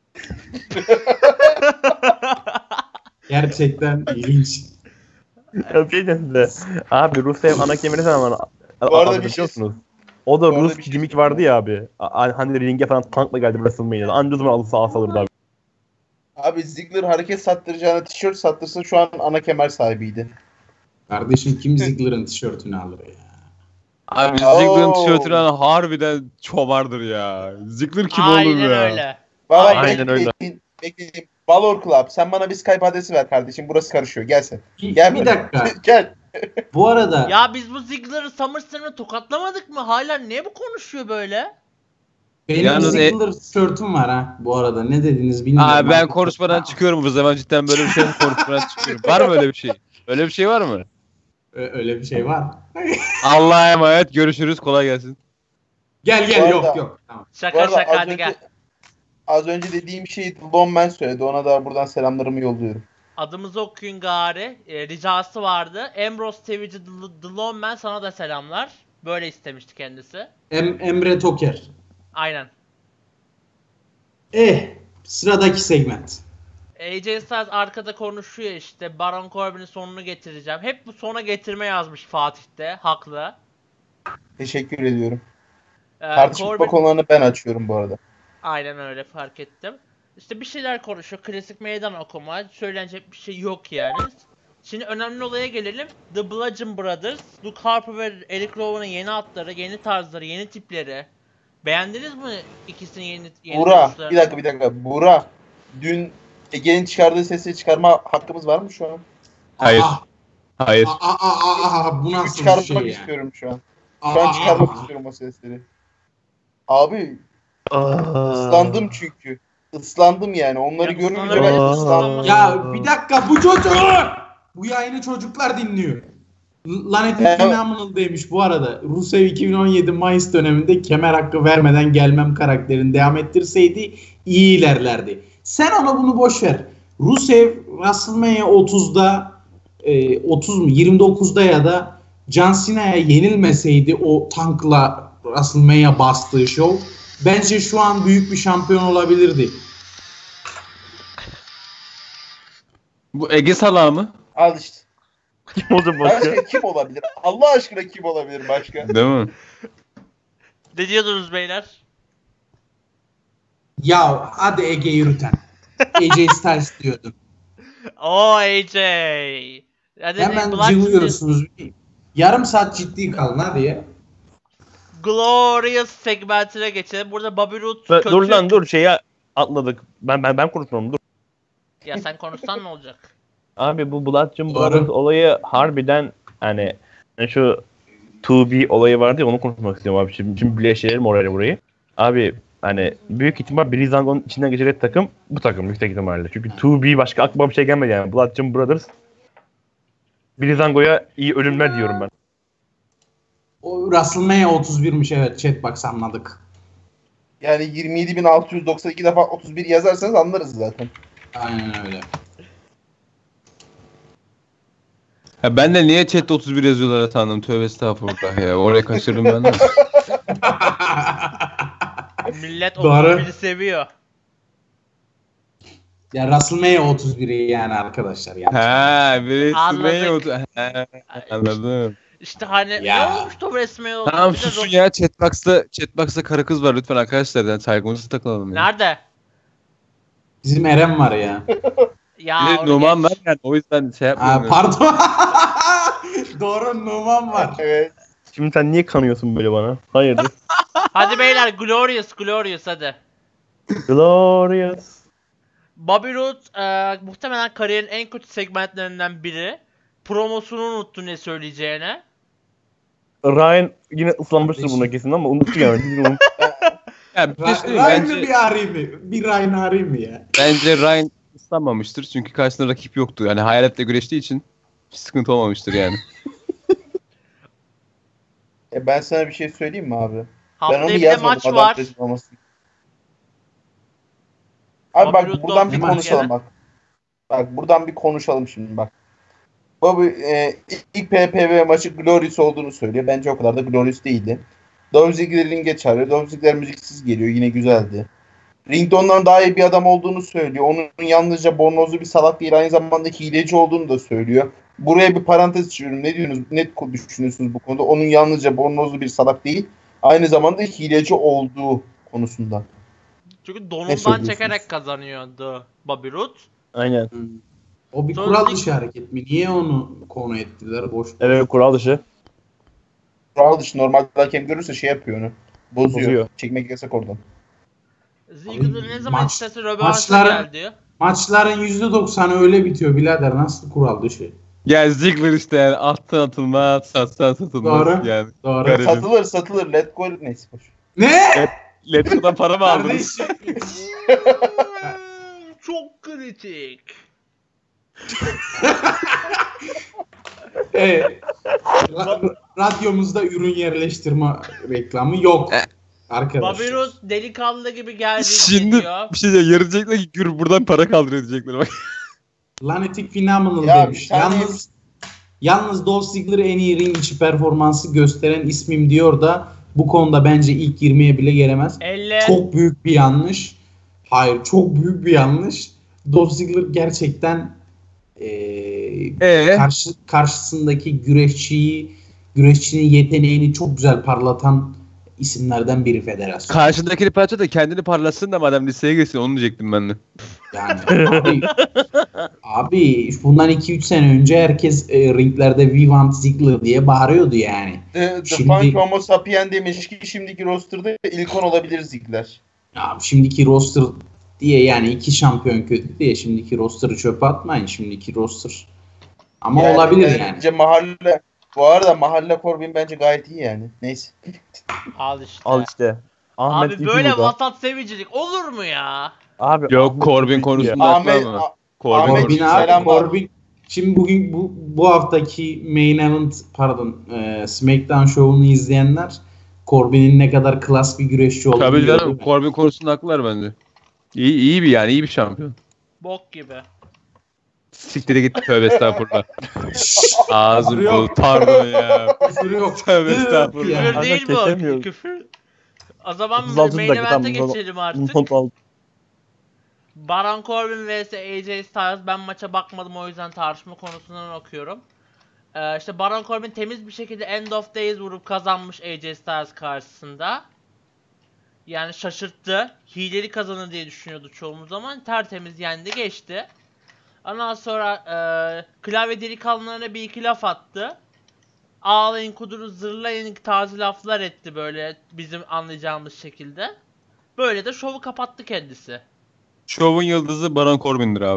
Gerçekten ilginç. Ya bir şey diyeceğim size. Abi Rusev ana kemeri zaman Bu arada bir şey- musunuz? O da bu arada Rus bir şey gimmick vardı ya abi. Hani ringe falan tankla geldi WrestleMania'da. Anca o zaman alırsa alırdı abi. Abi Ziggler hareket sattıracağına tişört sattırsa şu an ana kemer sahibiydi. Kardeşim kim Ziggler'ın tişörtünü alır ya? Abi Ziggler'ın Oo. tişörtünü alan harbiden çomardır ya. Ziggler kim oğlum Aynen ya? öyle. Baba Aynen öyle. Bekleyin. Balor Club sen bana bir Skype adresi ver kardeşim. Burası karışıyor. Gel sen. Bir, Gel bir buraya. dakika. Gel. Bu arada Ya biz bu Ziggler'ı SummerSlam'da tokatlamadık mı? Hala niye bu konuşuyor böyle? benim Yalnız Ziggler tişörtüm var ha. Bu arada ne dediniz bilmiyorum. Abi ben Artık- konuşmadan çıkıyorum bu zaman, cidden böyle bir şey konuşmadan çıkıyorum. Var mı öyle bir şey? Öyle bir şey var mı? Öyle bir şey var. Allah'a emanet, görüşürüz, kolay gelsin. Gel Bu gel arada- yok. Tamam. Bu Şaka arada şaka hadi gel. az önce dediğim şeyi Longman söyledi. Ona da buradan selamlarımı yolluyorum. Adımızı okuyun gari. Ricası vardı. Ambrose TV'ci The Lone sana da selamlar. Böyle istemişti kendisi. Emre Toker. Aynen. Sıradaki segment. AJ Styles arkada konuşuyor işte. Baron Corbin'in sonunu getireceğim. Hep bu sona getirme yazmış Fatih'te. Haklı. Teşekkür ediyorum. Ee, Tartışma Corbin... konularını ben açıyorum bu arada. Aynen öyle, fark ettim. İşte bir şeyler konuşuyor. Klasik meydan okuma. Söylenecek bir şey yok yani. Şimdi önemli olaya gelelim. The Bludgeon Brothers, Luke Harper ve Eric Rowan'ın yeni atları, yeni tarzları, yeni tipleri. Beğendiniz mi ikisinin yeni Buğra. duruşlarını? Bir dakika. Buğra. Dün Ege'nin çıkardığı sesi çıkarma hakkımız var mı şu an? Hayır. Aa, Hayır. bu Çünkü nasıl bir çıkarmak şey ya? istiyorum şu an. Şu an çıkarmak istiyorum o sesleri. Abi ıslandım çünkü. Islandım yani. Onları Ya görünce ıslanabilir, ben Aa. ıslandım. Ya bir dakika bu çocuğu! Bu yayını çocuklar dinliyor. Lanetin Evet. phenomenal demiş bu arada. Rusev 2017 Mayıs döneminde kemer hakkı vermeden gelmem karakterini devam ettirseydi iyi ilerlerdi. Sen ona bunu boş ver. Rusev WrestleMania 30'da 30 mu 29'da ya da John Cena'ya yenilmeseydi o tankla WrestleMania bastığı show bence şu an büyük bir şampiyon olabilirdi. Bu Ege salağı mı? Al işte. kim olacak başka? Başka kim olabilir? Allah aşkına kim olabilir başka? Değil mi? Ne diyordunuz beyler? Ya hadi Ege yürüten. AJ Styles diyordum. Oo AJ. Hadi Hemen Black cıvıyorsunuz. Yarım saat ciddi kalın hadi ya. Glorious segmentine geçelim. Burada Bobby Roode kötü. Dur lan dur şeyi atladık. Ben konuşmam dur. Ya sen konuşsan ne olacak? Abi bu Bludgeon Doğru. Brothers olayı harbiden hani şu 2B olayı vardı ya onu konuşmak istiyorum abi. Şimdi birleştirelim orayla burayı. Abi hani büyük ihtimal Brizango'nun içinden geçecek takım bu takım yüksek ihtimalle. Çünkü 2B başka aklıma bir şey gelmedi yani. Bludgeon Brothers Brizango'ya iyi ölümler diyorum ben. O WrestleMania 31'miş evet chatbox anladık. Yani 27.692 defa 31 yazarsanız anlarız zaten. Aynen öyle. Ya ben de niye chatte 31 yazıyorlar sandım. Tövbe estağfurullah ya. Oraya kaçırdım ben de. Millet Doğru. 31'i seviyor. Ya WrestleMania 31'i yani arkadaşlar yani. Ha, birisi Anladık. Anladım. İşte hani Ya. ne olmuş da resmi oldu. Tamam Bir de susun ya. Chatbox'ta karı kız var lütfen arkadaşlar. Yani saygımızı takılalım. Ya. Nerede? Bizim Eren var ya. Ya Bir de onu Numan geç. var yani o yüzden şey Ha, yapmıyorum. pardon. Doğru Numan var. Evet. Şimdi sen niye kanıyorsun böyle bana? Hayırdır? Hadi beyler Glorious hadi. Glorious. Bobby Roode muhtemelen kariyerin en kötü segmentlerinden biri. Promosunu unuttu ne söyleyeceğine. Ryan yine ıslanmıştır Kardeşim. buna kesin ama unuttu yani. Biz unuttuk. Ya bir şey söyleyeyim, Ryan'ı bence, bir arayayım mı? Bir Ryan'ı arayayım mı ya? bence Ryan ıslanmamıştır. Çünkü karşısında rakip yoktu. Yani hayaletle güreştiği için hiç sıkıntı olmamıştır yani. Ben sana bir şey söyleyeyim mi abi? Ben Haftaya onu bir de yazmadım maç adam var. taşımaması. Abi Bobby bak Roode buradan bir doğru konuşalım gene. bak. Bak buradan bir konuşalım şimdi bak. Bobby ilk PPV maçı Glorious olduğunu söylüyor. Bence o kadar da Glorious değildi. Dolph Ziggler ringe çağırıyor. Dolph Ziggler müziksiz geliyor. Yine güzeldi. Ringde ondan daha iyi bir adam olduğunu söylüyor. Onun yalnızca bornozlu bir salak değil, aynı zamanda hileci olduğunu da söylüyor. Buraya bir parantez açıyorum. Ne diyorsunuz? Ne düşünüyorsunuz bu konuda? Onun yalnızca bornozlu bir salak değil, aynı zamanda hileci olduğu konusunda. Çünkü Ne donundan söylüyorsunuz? çekerek kazanıyordu Bobby Roode. Aynen. O bir Sonra kural lig- dışı hareket mi? Niye onu konu ettiler? Boş. Evet kural dışı. Kural dışı, normalde hakem görürse şey yapıyor onu. Bozuyor. Bozuyor. Çekmek yasak oradan. Ziggler ne zaman maç- istese rövanşa maçların- geldi. Maçların %90'ı öyle bitiyor birader. Nasıl kural dışı? Ya Ziggler işte yani alttan atılmaz, satsan satılmaz Doğru. yani. Doğru. Garip. Satılır. Let go. Neyse boş. Ne? Letgo'dan para mı aldınız? Kardeşim. Çok kritik. Radyomuzda ürün yerleştirme reklamı yok. Bobby Arkadaşlar. Roode delikanlı gibi geldi Şimdi gidiyor. bir şey diyeceğim. Yarın diyecekler ki gür buradan para kaldır diyecekler. Bak. Lanetic Phenomenal Ya demiş. bir tane- Yalnız Dolph Ziggler en iyi ring içi performansı gösteren ismim diyor da bu konuda bence ilk 20'ye bile gelemez. Elle. Çok büyük bir yanlış. Hayır, çok büyük bir yanlış. Dolph Ziggler gerçekten karşısındaki güreşçinin yeteneğini çok güzel parlatan isimlerden biri federasyon. Karşındakini parça da kendini parlasın da madem liseye girsin onu diyecektim ben de. Yani abi bundan 2-3 sene önce herkes ringlerde We Want Ziggler diye bağırıyordu yani. The Şimdi- Punk Homo Sapien demiş ki şimdiki roster'da ilk 10 olabilir Ziggler. Ya şimdiki roster diye yani 2 şampiyon kötü diye şimdiki roster'ı çöpe atmayın. Şimdiki roster. Ama Yani olabilir yani. Bence bu arada mahalle Corbin bence gayet iyi yani. Neyse. Al işte. Al işte. Ahmet Abi İpi böyle burada. vasat sevicilik olur mu ya? Abi Yok Ahmet Corbin İpi konusunda Ahmet, haklı ama. A- Corbin Ahmet Corbin konusunda. abi selam var. Corbin. Şimdi bugün bu haftaki main event SmackDown şovunu izleyenler Corbin'in ne kadar klas bir güreşçi olduğunu Tabii gördü canım mü? Corbin konusunda haklılar bence. İyi bir yani iyi bir şampiyon. Bok gibi. Siktire git tövbe estağfurullah. Ağzım Küfür yok. bu pardon ya. Küfür yok. Tövbe Yok estağfurullah. yani. Küfür Arada değil bu. kesemiyoruz. Küfür. O zaman 36 main dakika, event'e tamam, geçelim artık. Not aldım. Baron Corbin vs AJ Styles. Ben maça bakmadım, o yüzden tartışma konusundan okuyorum. İşte Baron Corbin temiz bir şekilde End of Days vurup kazanmış AJ Styles karşısında. Yani şaşırttı. Hileli kazanır diye düşünüyordu çoğumuz ama tertemiz yendi geçti. Ondan sonra klavye delikanlılarına bir iki laf attı. Ağlayın, kudurun, zırlayın tarzı laflar etti böyle bizim anlayacağımız şekilde. Böyle de şovu kapattı kendisi. Şovun yıldızı Baron Corbin'dir abi.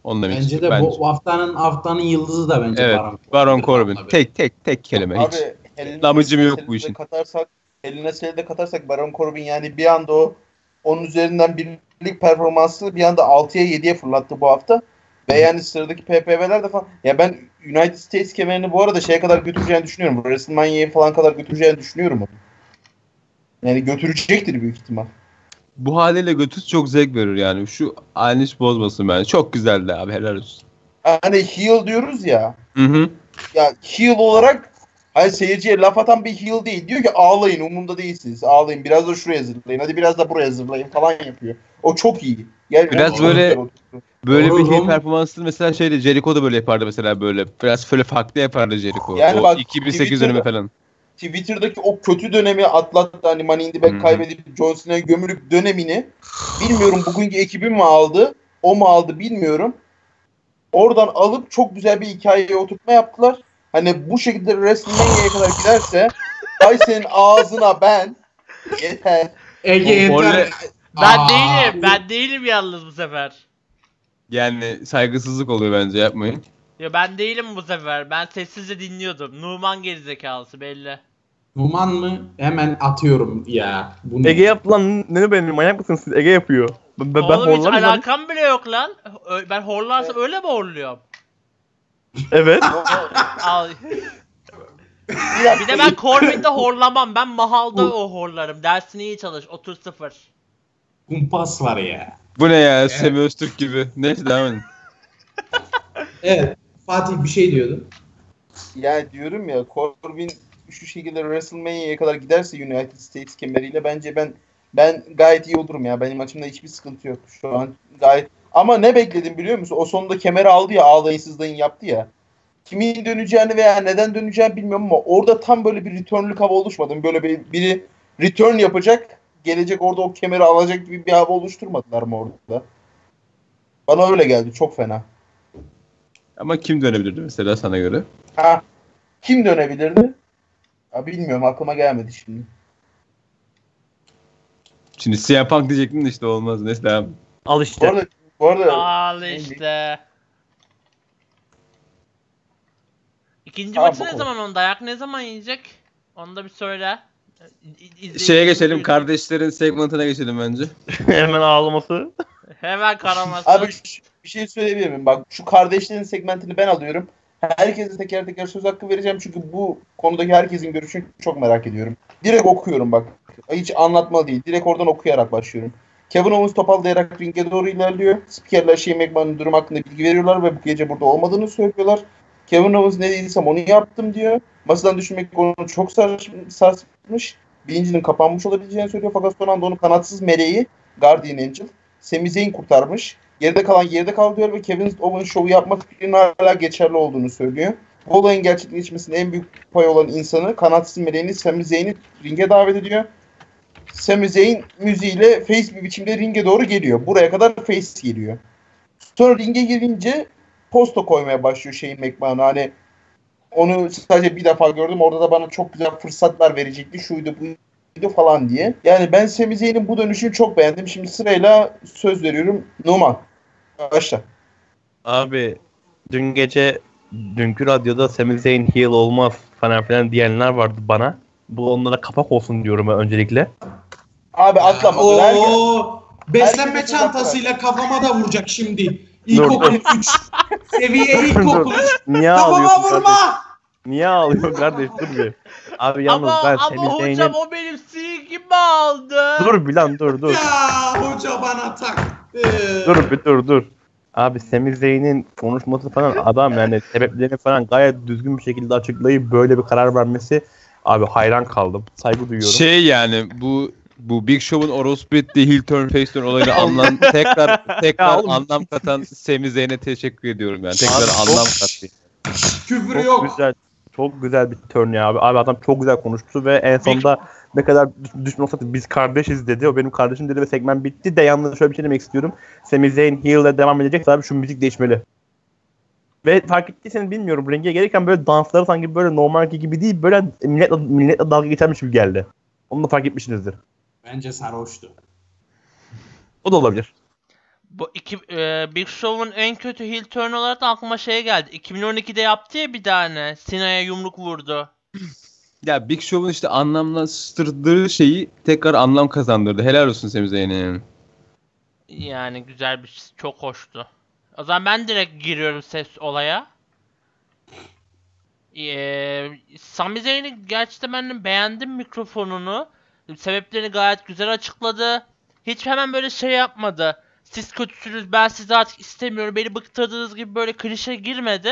Onunla Bence de bu haftanın yıldızı da bence evet, Baron Corbin. Tek kelime. Hiç damıcım yok bu işin. Eline seli de katarsak Baron Corbin yani bir anda onun üzerinden birlik performansı bir anda 6'ya 7'ye fırlattı bu hafta. Ve yani sıradaki PPV'ler de falan. Ya ben United States kemerini bu arada şeye kadar götüreceğini düşünüyorum. WrestleMania'ya falan kadar götüreceğini düşünüyorum onu. Yani götürecektir büyük ihtimal. Bu haliyle götüz çok zevk verir yani. Şu halini hiç bozmasın bence. Çok güzeldi abi, helal olsun. Hani heel diyoruz ya. Hı. Ya heel olarak hani seyirciye laf atan bir heel değil. Diyor ki ağlayın, umurumda değilsiniz. Ağlayın, biraz da şuraya zırlayın. Hadi biraz da buraya zırlayın falan yapıyor. O çok iyi. Yani biraz böyle bir heel performansı mesela Jericho da böyle yapardı mesela böyle. Biraz böyle farklı yapardı Jericho. Yani o bak, 2008 dönemi falan. Twitter'daki o kötü dönemi atlattı, hani Money in the Bank kaybedip John Cena'ya gömülük dönemini, bilmiyorum bugünkü ekibim mi aldı, o mu aldı bilmiyorum. Oradan alıp çok güzel bir hikayeye oturtma yaptılar. Hani bu şekilde WrestleMania'ya kadar giderse ay senin ağzına ben yeter. Ege yeter. Ben değilim yalnız bu sefer. Yani saygısızlık oluyor bence, yapmayın. Ya ben değilim bu sefer. Ben sessizce dinliyordum. Numan gerizekalısı belli. Numan mı? Hemen atıyorum ya. Bunu. Ege yap lan, ne benim, manyak mısınız siz? Ege yapıyor. Ben Oğlum hiç horlamıyorum. alakam bile yok lan. Ben horlarsam öyle mi horluyorum? Evet. Al. Bir de ben Corbin'de horlamam. Ben Mahal'da o horlarım. Dersini iyi çalış. Otur 0. Kumpas var ya. Bu ne ya? Semih Öztürk gibi. Neyse, devam edin. Evet. Fatih bir şey diyordun. Yani diyorum ya, Corbin şu şekilde WrestleMania'ya kadar giderse United States kemeriyle bence ben gayet iyi olurum ya. Benim açımda hiçbir sıkıntı yok şu an. Gayet. Ama ne bekledim biliyor musun? O sonunda kemeri aldı ya, ağlayın sızlayın yaptı ya. Kimin döneceğini veya neden döneceğini bilmiyorum ama orada tam böyle bir returnlük hava oluşmadı. Böyle biri return yapacak, gelecek orada o kemeri alacak gibi bir hava oluşturmadılar mı orada? Bana öyle geldi. Çok fena. Ama kim dönebilirdi mesela sana göre? Kim dönebilirdi? Ya bilmiyorum, aklıma gelmedi şimdi. Şimdi CM Punk diyecektim de işte olmaz. Neyse, devam. Al işte. Bu arada Al işte. İkinci Tamam, maçı ne bakalım. zaman, dayak ne zaman yiyecek? Onu da bir söyle. Şeye geçelim. Kardeşlerin segmentına geçelim bence. Hemen ağlaması. Hemen karaması. Abi bir şey söyleyebilir miyim? Bak, şu kardeşlerin segmentini ben alıyorum. Herkese teker teker söz hakkı vereceğim çünkü bu konudaki herkesin görüşünü çok merak ediyorum. Direkt okuyorum bak. Hiç anlatma değil. Direkt oradan okuyarak başlıyorum. Kevin Owens topallayarak ringe doğru ilerliyor. Spikerler Shane McMahon'ın durum hakkında bilgi veriyorlar ve bu gece burada olmadığını söylüyorlar. Kevin Owens ne dediysem onu yaptım diyor. Masadan düşürmek onu çok sarsmış. Bilincinin kapanmış olabileceğini söylüyor. Fakat son anda onu kanatsız meleği Guardian Angel Sami Zayn kurtarmış. Geride kalan geride kal diyor ve Kevin Owens şovu yapma fikrinin hala geçerli olduğunu söylüyor. Bu olayın gerçekleşmesinin en büyük payı olan insanı, kanatsız meleğini Sami Zayn'i ringe davet ediyor. Sami Zayn müziğiyle face bir biçimde ringe doğru geliyor. Buraya kadar face geliyor. Sonra ringe girince posta koymaya başlıyor Shane McMahon. Hani onu sadece bir defa gördüm. Orada da bana çok güzel fırsatlar verecekti. Şuydu buydu falan diye. Yani ben Sami Zayn'in bu dönüşünü çok beğendim. Şimdi sırayla söz veriyorum. Numan. Başla. Abi dün gece dünkü radyoda Sami Zayn heel olmaz falan filan diyenler vardı bana. Bu onlara kapak olsun diyorum ben öncelikle. Abi atlama. Beslenme herkes çantasıyla kafama da vuracak şimdi. Dur. İlkokul 3. Seviye ilkokul 3. Niye Kafama ağlıyorsun vurma. kardeş? Niye ağlıyorsun kardeş? Dur bir. Abi yalnız Ama ben Sami hocam Zayn'in... o benim silgimi aldı. Dur Bilan dur. Ya hoca bana taktı. Dur. Abi Sami Zayn'in konuşması falan, adam yani sebeplerini falan gayet düzgün bir şekilde açıklayıp böyle bir karar vermesi, abi hayran kaldım. Saygı duyuyorum. Yani bu Big Show'un orospu ettiği heel turn face turn olayını tekrar Ya oğlum. anlam katan Sami Zayn'e teşekkür ediyorum yani. Tekrar Abi, anlam kattı. Küfür yok. Çok güzel bir turn ya abi. Abi adam çok güzel konuştu ve en sonunda ne kadar düşman olsa biz kardeşiz dedi. O benim kardeşim dedi ve segment bitti de yalnız şöyle bir şey demek istiyorum. Sami Zayn heel'le devam edecekse abi şu müzik değişmeli. Ve fark ettiyseniz bilmiyorum, ringe gelirken böyle dansları sanki böyle normal gibi değil, böyle milletle dalga geçermiş gibi geldi. Onu da fark etmişsinizdir. Bence sarhoştu. O da olabilir. Big Show'un en kötü heel turn olarak da aklıma şey geldi. 2012'de yaptı ya bir tane. Sina'ya yumruk vurdu. Ya Big Show'un işte anlamlaştırdığı şeyi tekrar anlam kazandırdı. Helal olsun Sami Zayn'e. Yani güzel bir şey. Çok hoştu. O zaman ben direkt giriyorum ses olaya. Sami Zayn'i gerçekten ben beğendim mikrofonunu. Sebeplerini gayet güzel açıkladı. Hiç hemen böyle şey yapmadı. Siz kötüsünüz, ben sizi artık istemiyorum, beni bıktırdığınız gibi böyle klişe girmedi.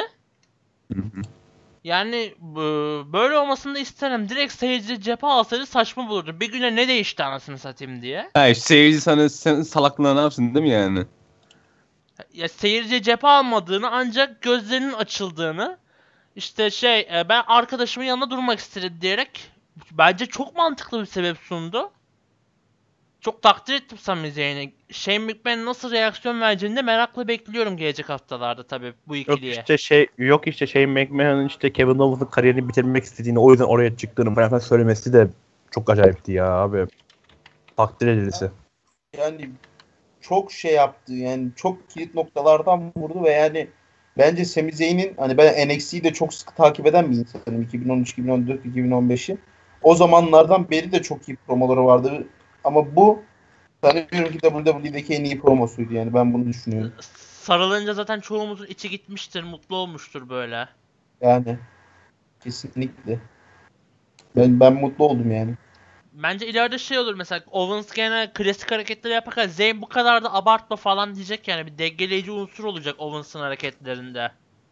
Yani böyle olmasını da isterim. Direkt seyirci cephe alsaydı saçma bulurdum. Bir güne ne değişti anasını satayım diye. Ha işte seyirci sana sen salaklığına ne yapsın değil mi yani? Ya seyirci cephe almadığını, ancak gözlerinin açıldığını, işte ben arkadaşımın yanında durmak istedim diyerek bence çok mantıklı bir sebep sundu. Çok takdir ettim Sami Zayn'i. Shane McMahon nasıl reaksiyon vereceğini de merakla bekliyorum gelecek haftalarda tabii bu ikiliye. Yok işte Shane McMahon'ın işte Kevin Owens'ın kariyerini bitirmek istediğini, o yüzden oraya çıktığını falan söylemesi de çok acayipti ya abi. Takdir edilisi. Yani çok şey yaptı, yani çok kilit noktalardan vurdu ve yani bence Sami Zayn'in, hani ben NXT'yi de çok sıkı takip eden bir insanım, 2013, 2014, 2015'i. O zamanlardan beri de çok iyi promoları vardı ama bu sanıyorum ki WWE'deki en iyi promosuydu, yani ben bunu düşünüyorum. Sarılınca zaten çoğumuzun içi gitmiştir, mutlu olmuştur böyle. Yani kesinlikle. Ben mutlu oldum yani. Bence ileride şey olur mesela, Owens gene klasik hareketleri yaparken Zayn bu kadar da abartma falan diyecek, yani bir dengeleyici unsur olacak Owens'ın hareketlerinde.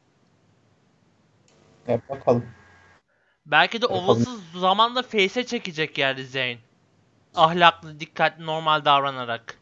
Ya bakalım. Belki de Bakalım. Owens'ı zamanla face'e çekecek yani Zayn. Ahlaklı, dikkatli, normal davranarak.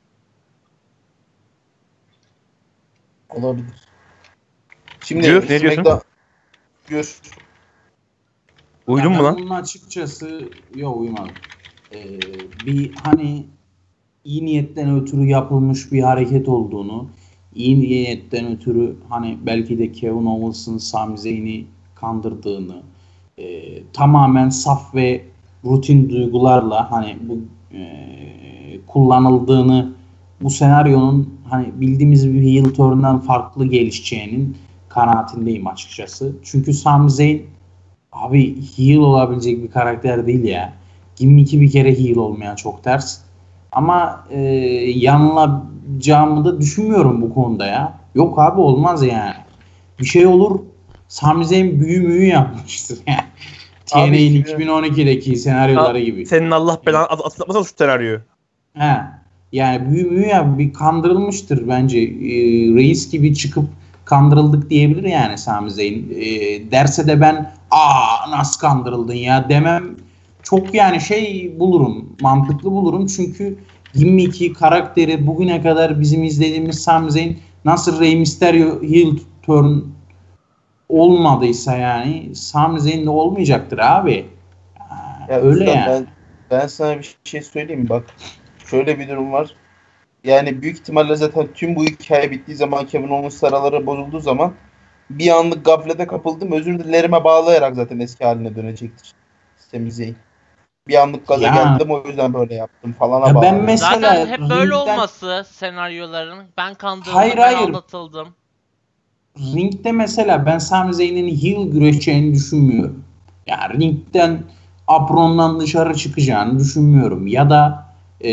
Olabilir. Şimdi Gür, ne diyorsun? Gür. Uydun Ya mu ben lan? bunun açıkçası yok, uyumadım. Bir hani iyi niyetten ötürü yapılmış bir hareket olduğunu, iyi niyetten ötürü hani belki de Kevin Owens'ın Sami Zayn'i kandırdığını, tamamen saf ve rutin duygularla hani bu kullanıldığını, bu senaryonun hani bildiğimiz bir heel turn'dan farklı gelişeceğinin kanaatindeyim açıkçası. Çünkü Sami Zayn abi heel olabilecek bir karakter değil ya. Gimmick'i bir kere heel olmaya çok ters. Ama yanılacağımı da düşünmüyorum bu konuda ya. Yok abi, olmaz yani. Bir şey olur, Sami Zayn büyü yapmıştır yani. TNA'nin 2012'deki senaryoları gibi. Senin Allah belanı atlatmasana şu senaryoyu. He. Yani büyü ya bir kandırılmıştır bence. Reis gibi çıkıp kandırıldık diyebilir yani Sami Zayn. Derse de ben nasıl kandırıldın ya demem. Çok yani bulurum. Mantıklı bulurum. Çünkü gimmick'i, karakteri bugüne kadar bizim izlediğimiz Sami Zayn nasıl Rey Mysterio heel turn olmadıysa yani Sami Zayn de olmayacaktır abi. Ya Öyle Usta, yani. ben sana bir şey söyleyeyim mi? Bak, şöyle bir durum var. Yani büyük ihtimalle zaten tüm bu hikaye bittiği zaman, Kevin Owens araları bozulduğu zaman bir anlık gaflete kapıldım, özür dilerime bağlayarak zaten eski haline dönecektir Sami Zayn. Bir anlık gaza geldim, o yüzden böyle yaptım falan. Ya ben mesela Zaten hep böyle ringden- olması senaryoların. Ben kandırıldım, Hayır, ben hayır. aldatıldım. Ringde mesela ben Sami Zayn'in heel güreşeceğini düşünmüyorum. Yani ringden aprondan dışarı çıkacağını düşünmüyorum. Ya da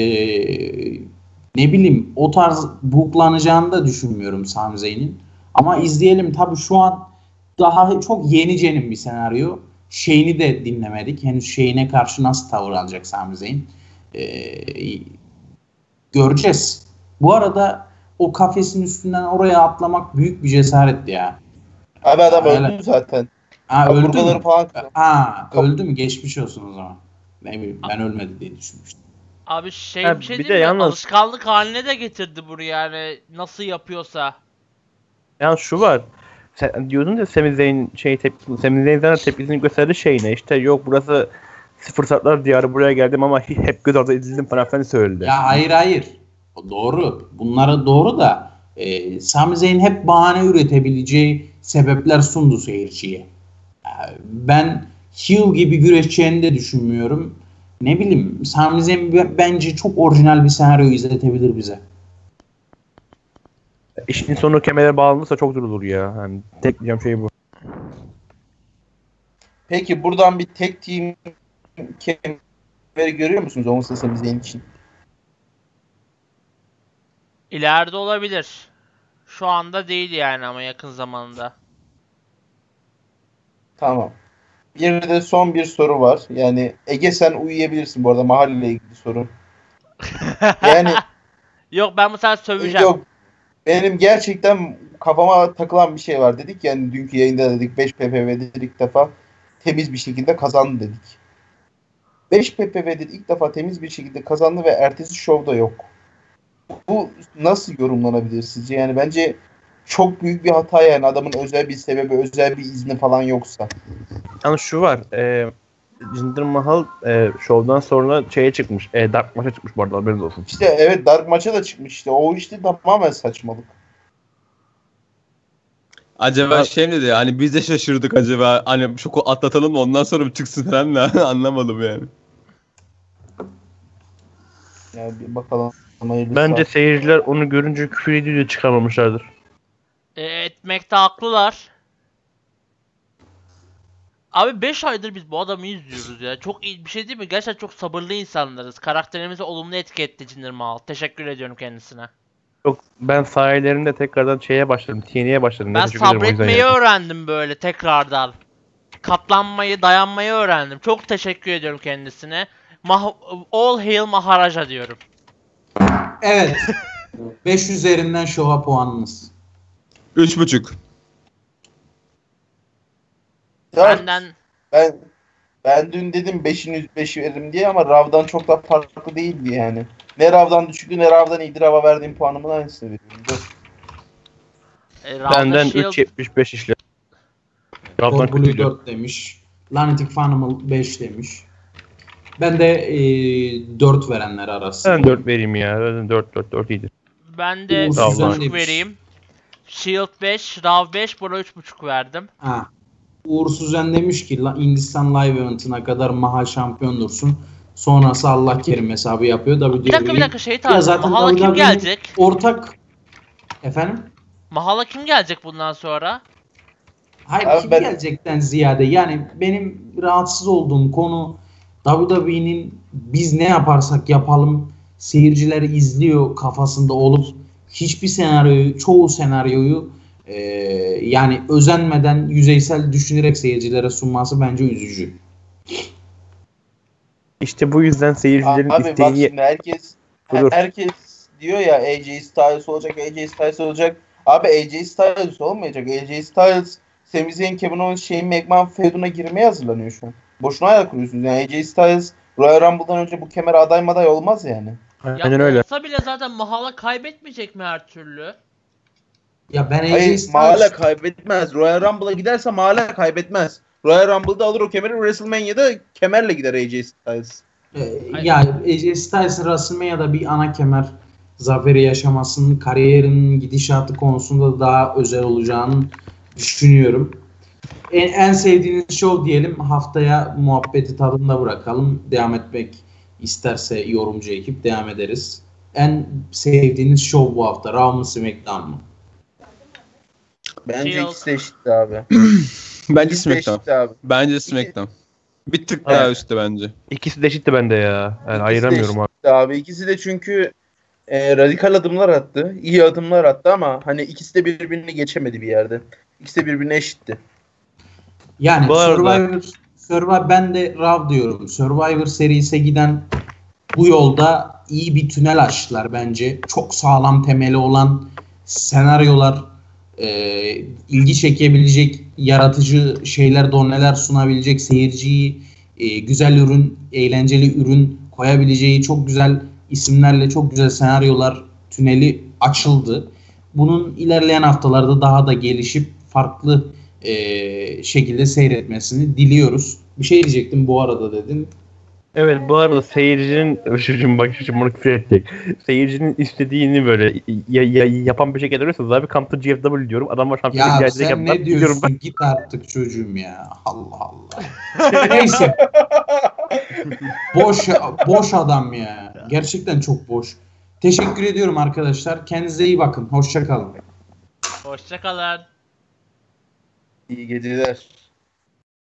ne bileyim o tarz booklanacağını da düşünmüyorum Sami Zayn'in. Ama izleyelim, tabii şu an daha çok yenicenin bir senaryo. Shane'i de dinlemedik. Henüz Shane'e karşı nasıl tavır alacak Sami Zayn. Göreceğiz. Bu arada o kafesin üstünden oraya atlamak büyük bir cesaretti ya. Abi adam Öyle. öldü zaten. Öldü Kaburgaları mü? falan. Öldü mü? Geçmiş olsun o zaman. Ne bileyim, ben ölmedi diye düşünmüştüm. Abi Ha, bir şey bir de değil mi? yalnız- Alışkanlık haline de getirdi buraya, yani nasıl yapıyorsa. Yani şu var. Sen diyordun ya Sami Zayn Sami Zayn zaten tepkisini gösterdi ne? İşte yok burası fırsatlar diyarı, buraya geldim ama hep göz ardı edildim falan söyledi. Ya hayır. O doğru. Bunlara doğru da Sami Zayn hep bahane üretebileceği sebepler sundu seyirciye. Ben heel gibi güreşeceğini de düşünmüyorum. Ne bileyim, Sami Zayn bence çok orijinal bir senaryo izletebilir bize. işin sonu kemere bağlanırsa çok zor olur ya. Yani tek diyeceğim şey bu. Peki buradan bir tek team kemeri görüyor musunuz Owens ile Sami Zayn için? İleride olabilir. Şu anda değil yani ama yakın zamanda. Tamam. Bir de son bir soru var. Yani Ege sen uyuyabilirsin bu arada mahalle ilgili soru. Yani Yok ben bu sefer söveceğim. yok benim gerçekten kafama takılan bir şey var dedik. Yani dünkü yayında dedik 5 PPV'de ilk defa temiz bir şekilde kazandı dedik. 5 PPV'de ilk defa temiz bir şekilde kazandı ve ertesi şovda yok. Bu nasıl yorumlanabilir sizce? Yani bence çok büyük bir hata yani adamın özel bir sebebi, özel bir izni falan yoksa. Yani şu var. Jinder Mahal şovdan sonra şeye çıkmış. Dark maça çıkmış bu arada, haberiniz olsun. İşte evet Dark maça da çıkmış işte. O işte tamamen saçmalık. Acaba şey mi dedi? Hani biz de şaşırdık acaba. Hani şoku atlatalım mı ondan sonra mı çıksın falan da anlamadım yani. Yani bir bakalım. Bence seyirciler onu görünce küfür ediyor diye çıkarmamışlardır. Etmekte haklılar. Abi 5 aydır biz bu adamı izliyoruz ya. Çok iyi bir şey değil mi? Gerçekten çok sabırlı insanlarız. Karakterimizi olumlu etki etti Jinder Mahal. Teşekkür ediyorum kendisine. Yok, ben sayelerinde tekrardan şeye başladım. TNA'ye başladım. Ben Teşekkür ederim o yüzden sabretmeyi yani. öğrendim böyle tekrardan. Katlanmayı, dayanmayı öğrendim. Çok teşekkür ediyorum kendisine. All hail Maharaja diyorum. Evet. 5 üzerinden şova puanınız. 3,5. Benden Ben dün dedim 5'in 5 veririm diye ama Rav'dan çok da farklı değildi yani. Ne Rav'dan düşüktü ne Rav'dan iyiydi. Rav'a verdiğim puanımın aynısını veriyorum. Benden Shield 3.75 işle. Rav'dan Blue kötüydü. 4 demiş. Lunatic Fanimal 5 demiş. Ben de 4 verenler arasında. Ben 4 vereyim ya. 4 iyidir. Ben de Uğursuz 3.5 demiş. vereyim. Shield 5, Rav 5, buna 3.5 verdim. Ha. Uğur Süzen demiş ki Hindistan Live Event'ına kadar Mahal şampiyondursun. Sonrası Allah kerim hesabı yapıyor. Bir dakika şey Ya tarzı. zaten Mahal'a kim WWE'nin gelecek? Ortak efendim? Mahal'a kim gelecek bundan sonra? Hayır Abi kim ben- gelecekten ziyade yani benim rahatsız olduğum konu WWE'nin biz ne yaparsak yapalım seyirciler izliyor kafasında olup hiçbir senaryoyu, çoğu senaryoyu yani özenmeden yüzeysel düşünerek seyircilere sunması bence üzücü. İşte bu yüzden seyircilerin Abi bak isteğini... şimdi Dur. herkes diyor ya AJ Styles olacak, AJ Styles olacak. Abi AJ Styles olmayacak. AJ Styles, Sami Zayn, Kevin Owens, Shane McMahon feuduna girmeye hazırlanıyor şu an. Boşuna hayal kuruyorsunuz. Yani AJ Styles Royal Rumble'dan önce bu kemere aday olmaz yani. Aynen öyle. Olsa bile zaten Mahal'a kaybetmeyecek mi her türlü? Ya ben AJ Hayır, Styles Mahala kaybetmez. Royal Rumble'a giderse Mahala kaybetmez. Royal Rumble'da alır o kemeri, WrestleMania'da kemerle gider AJ Styles. ya AJ Styles'ın WrestleMania'da bir ana kemer zaferi yaşamasının kariyerinin gidişatı konusunda daha özel olacağını düşünüyorum. En sevdiğiniz show diyelim, haftaya muhabbeti tadında bırakalım. Devam etmek isterse yorumcu ekip devam ederiz. En sevdiğiniz show bu hafta Raw mı SmackDown mı? Bence Shield. ikisi de eşitti abi. Bence İkisi de SmackDown. eşitti abi. Bence SmackDown. Bir tık Evet. daha üstte bence. İkisi de eşitti bende ya. Yani İkisi ayıramıyorum de abi. eşitti abi. İkisi de çünkü radikal adımlar attı. İyi adımlar attı ama hani ikisi de birbirini geçemedi bir yerde. İkisi de birbirine eşitti. Yani Bu arada- Survivor ben de Raw diyorum. Survivor serisine giden bu yolda iyi bir tünel açtılar bence. Çok sağlam temeli olan senaryolar, ilgi çekebilecek, yaratıcı şeyler, doneler sunabilecek, seyirciyi güzel ürün, eğlenceli ürün koyabileceği çok güzel isimlerle çok güzel senaryolar tüneli açıldı. Bunun ilerleyen haftalarda daha da gelişip farklı şekilde seyretmesini diliyoruz. Bir şey diyecektim bu arada dedin. Evet, bu arada seyircinin şimdi bak şimdi bunu küfür edecek. Seyircinin istediğini böyle yapan bir şey getiriyorsanız abi Come to GFW diyorum. Adam var şampiyonu Ya gelecek sen yaptılar. ne Gidiyorum diyorsun? ben. Git artık çocuğum ya. Allah Allah. Neyse. Boş adam ya. Gerçekten çok boş. Teşekkür ediyorum arkadaşlar. Kendinize iyi bakın. Hoşça kalın. Hoşçakalın. İyi geceler.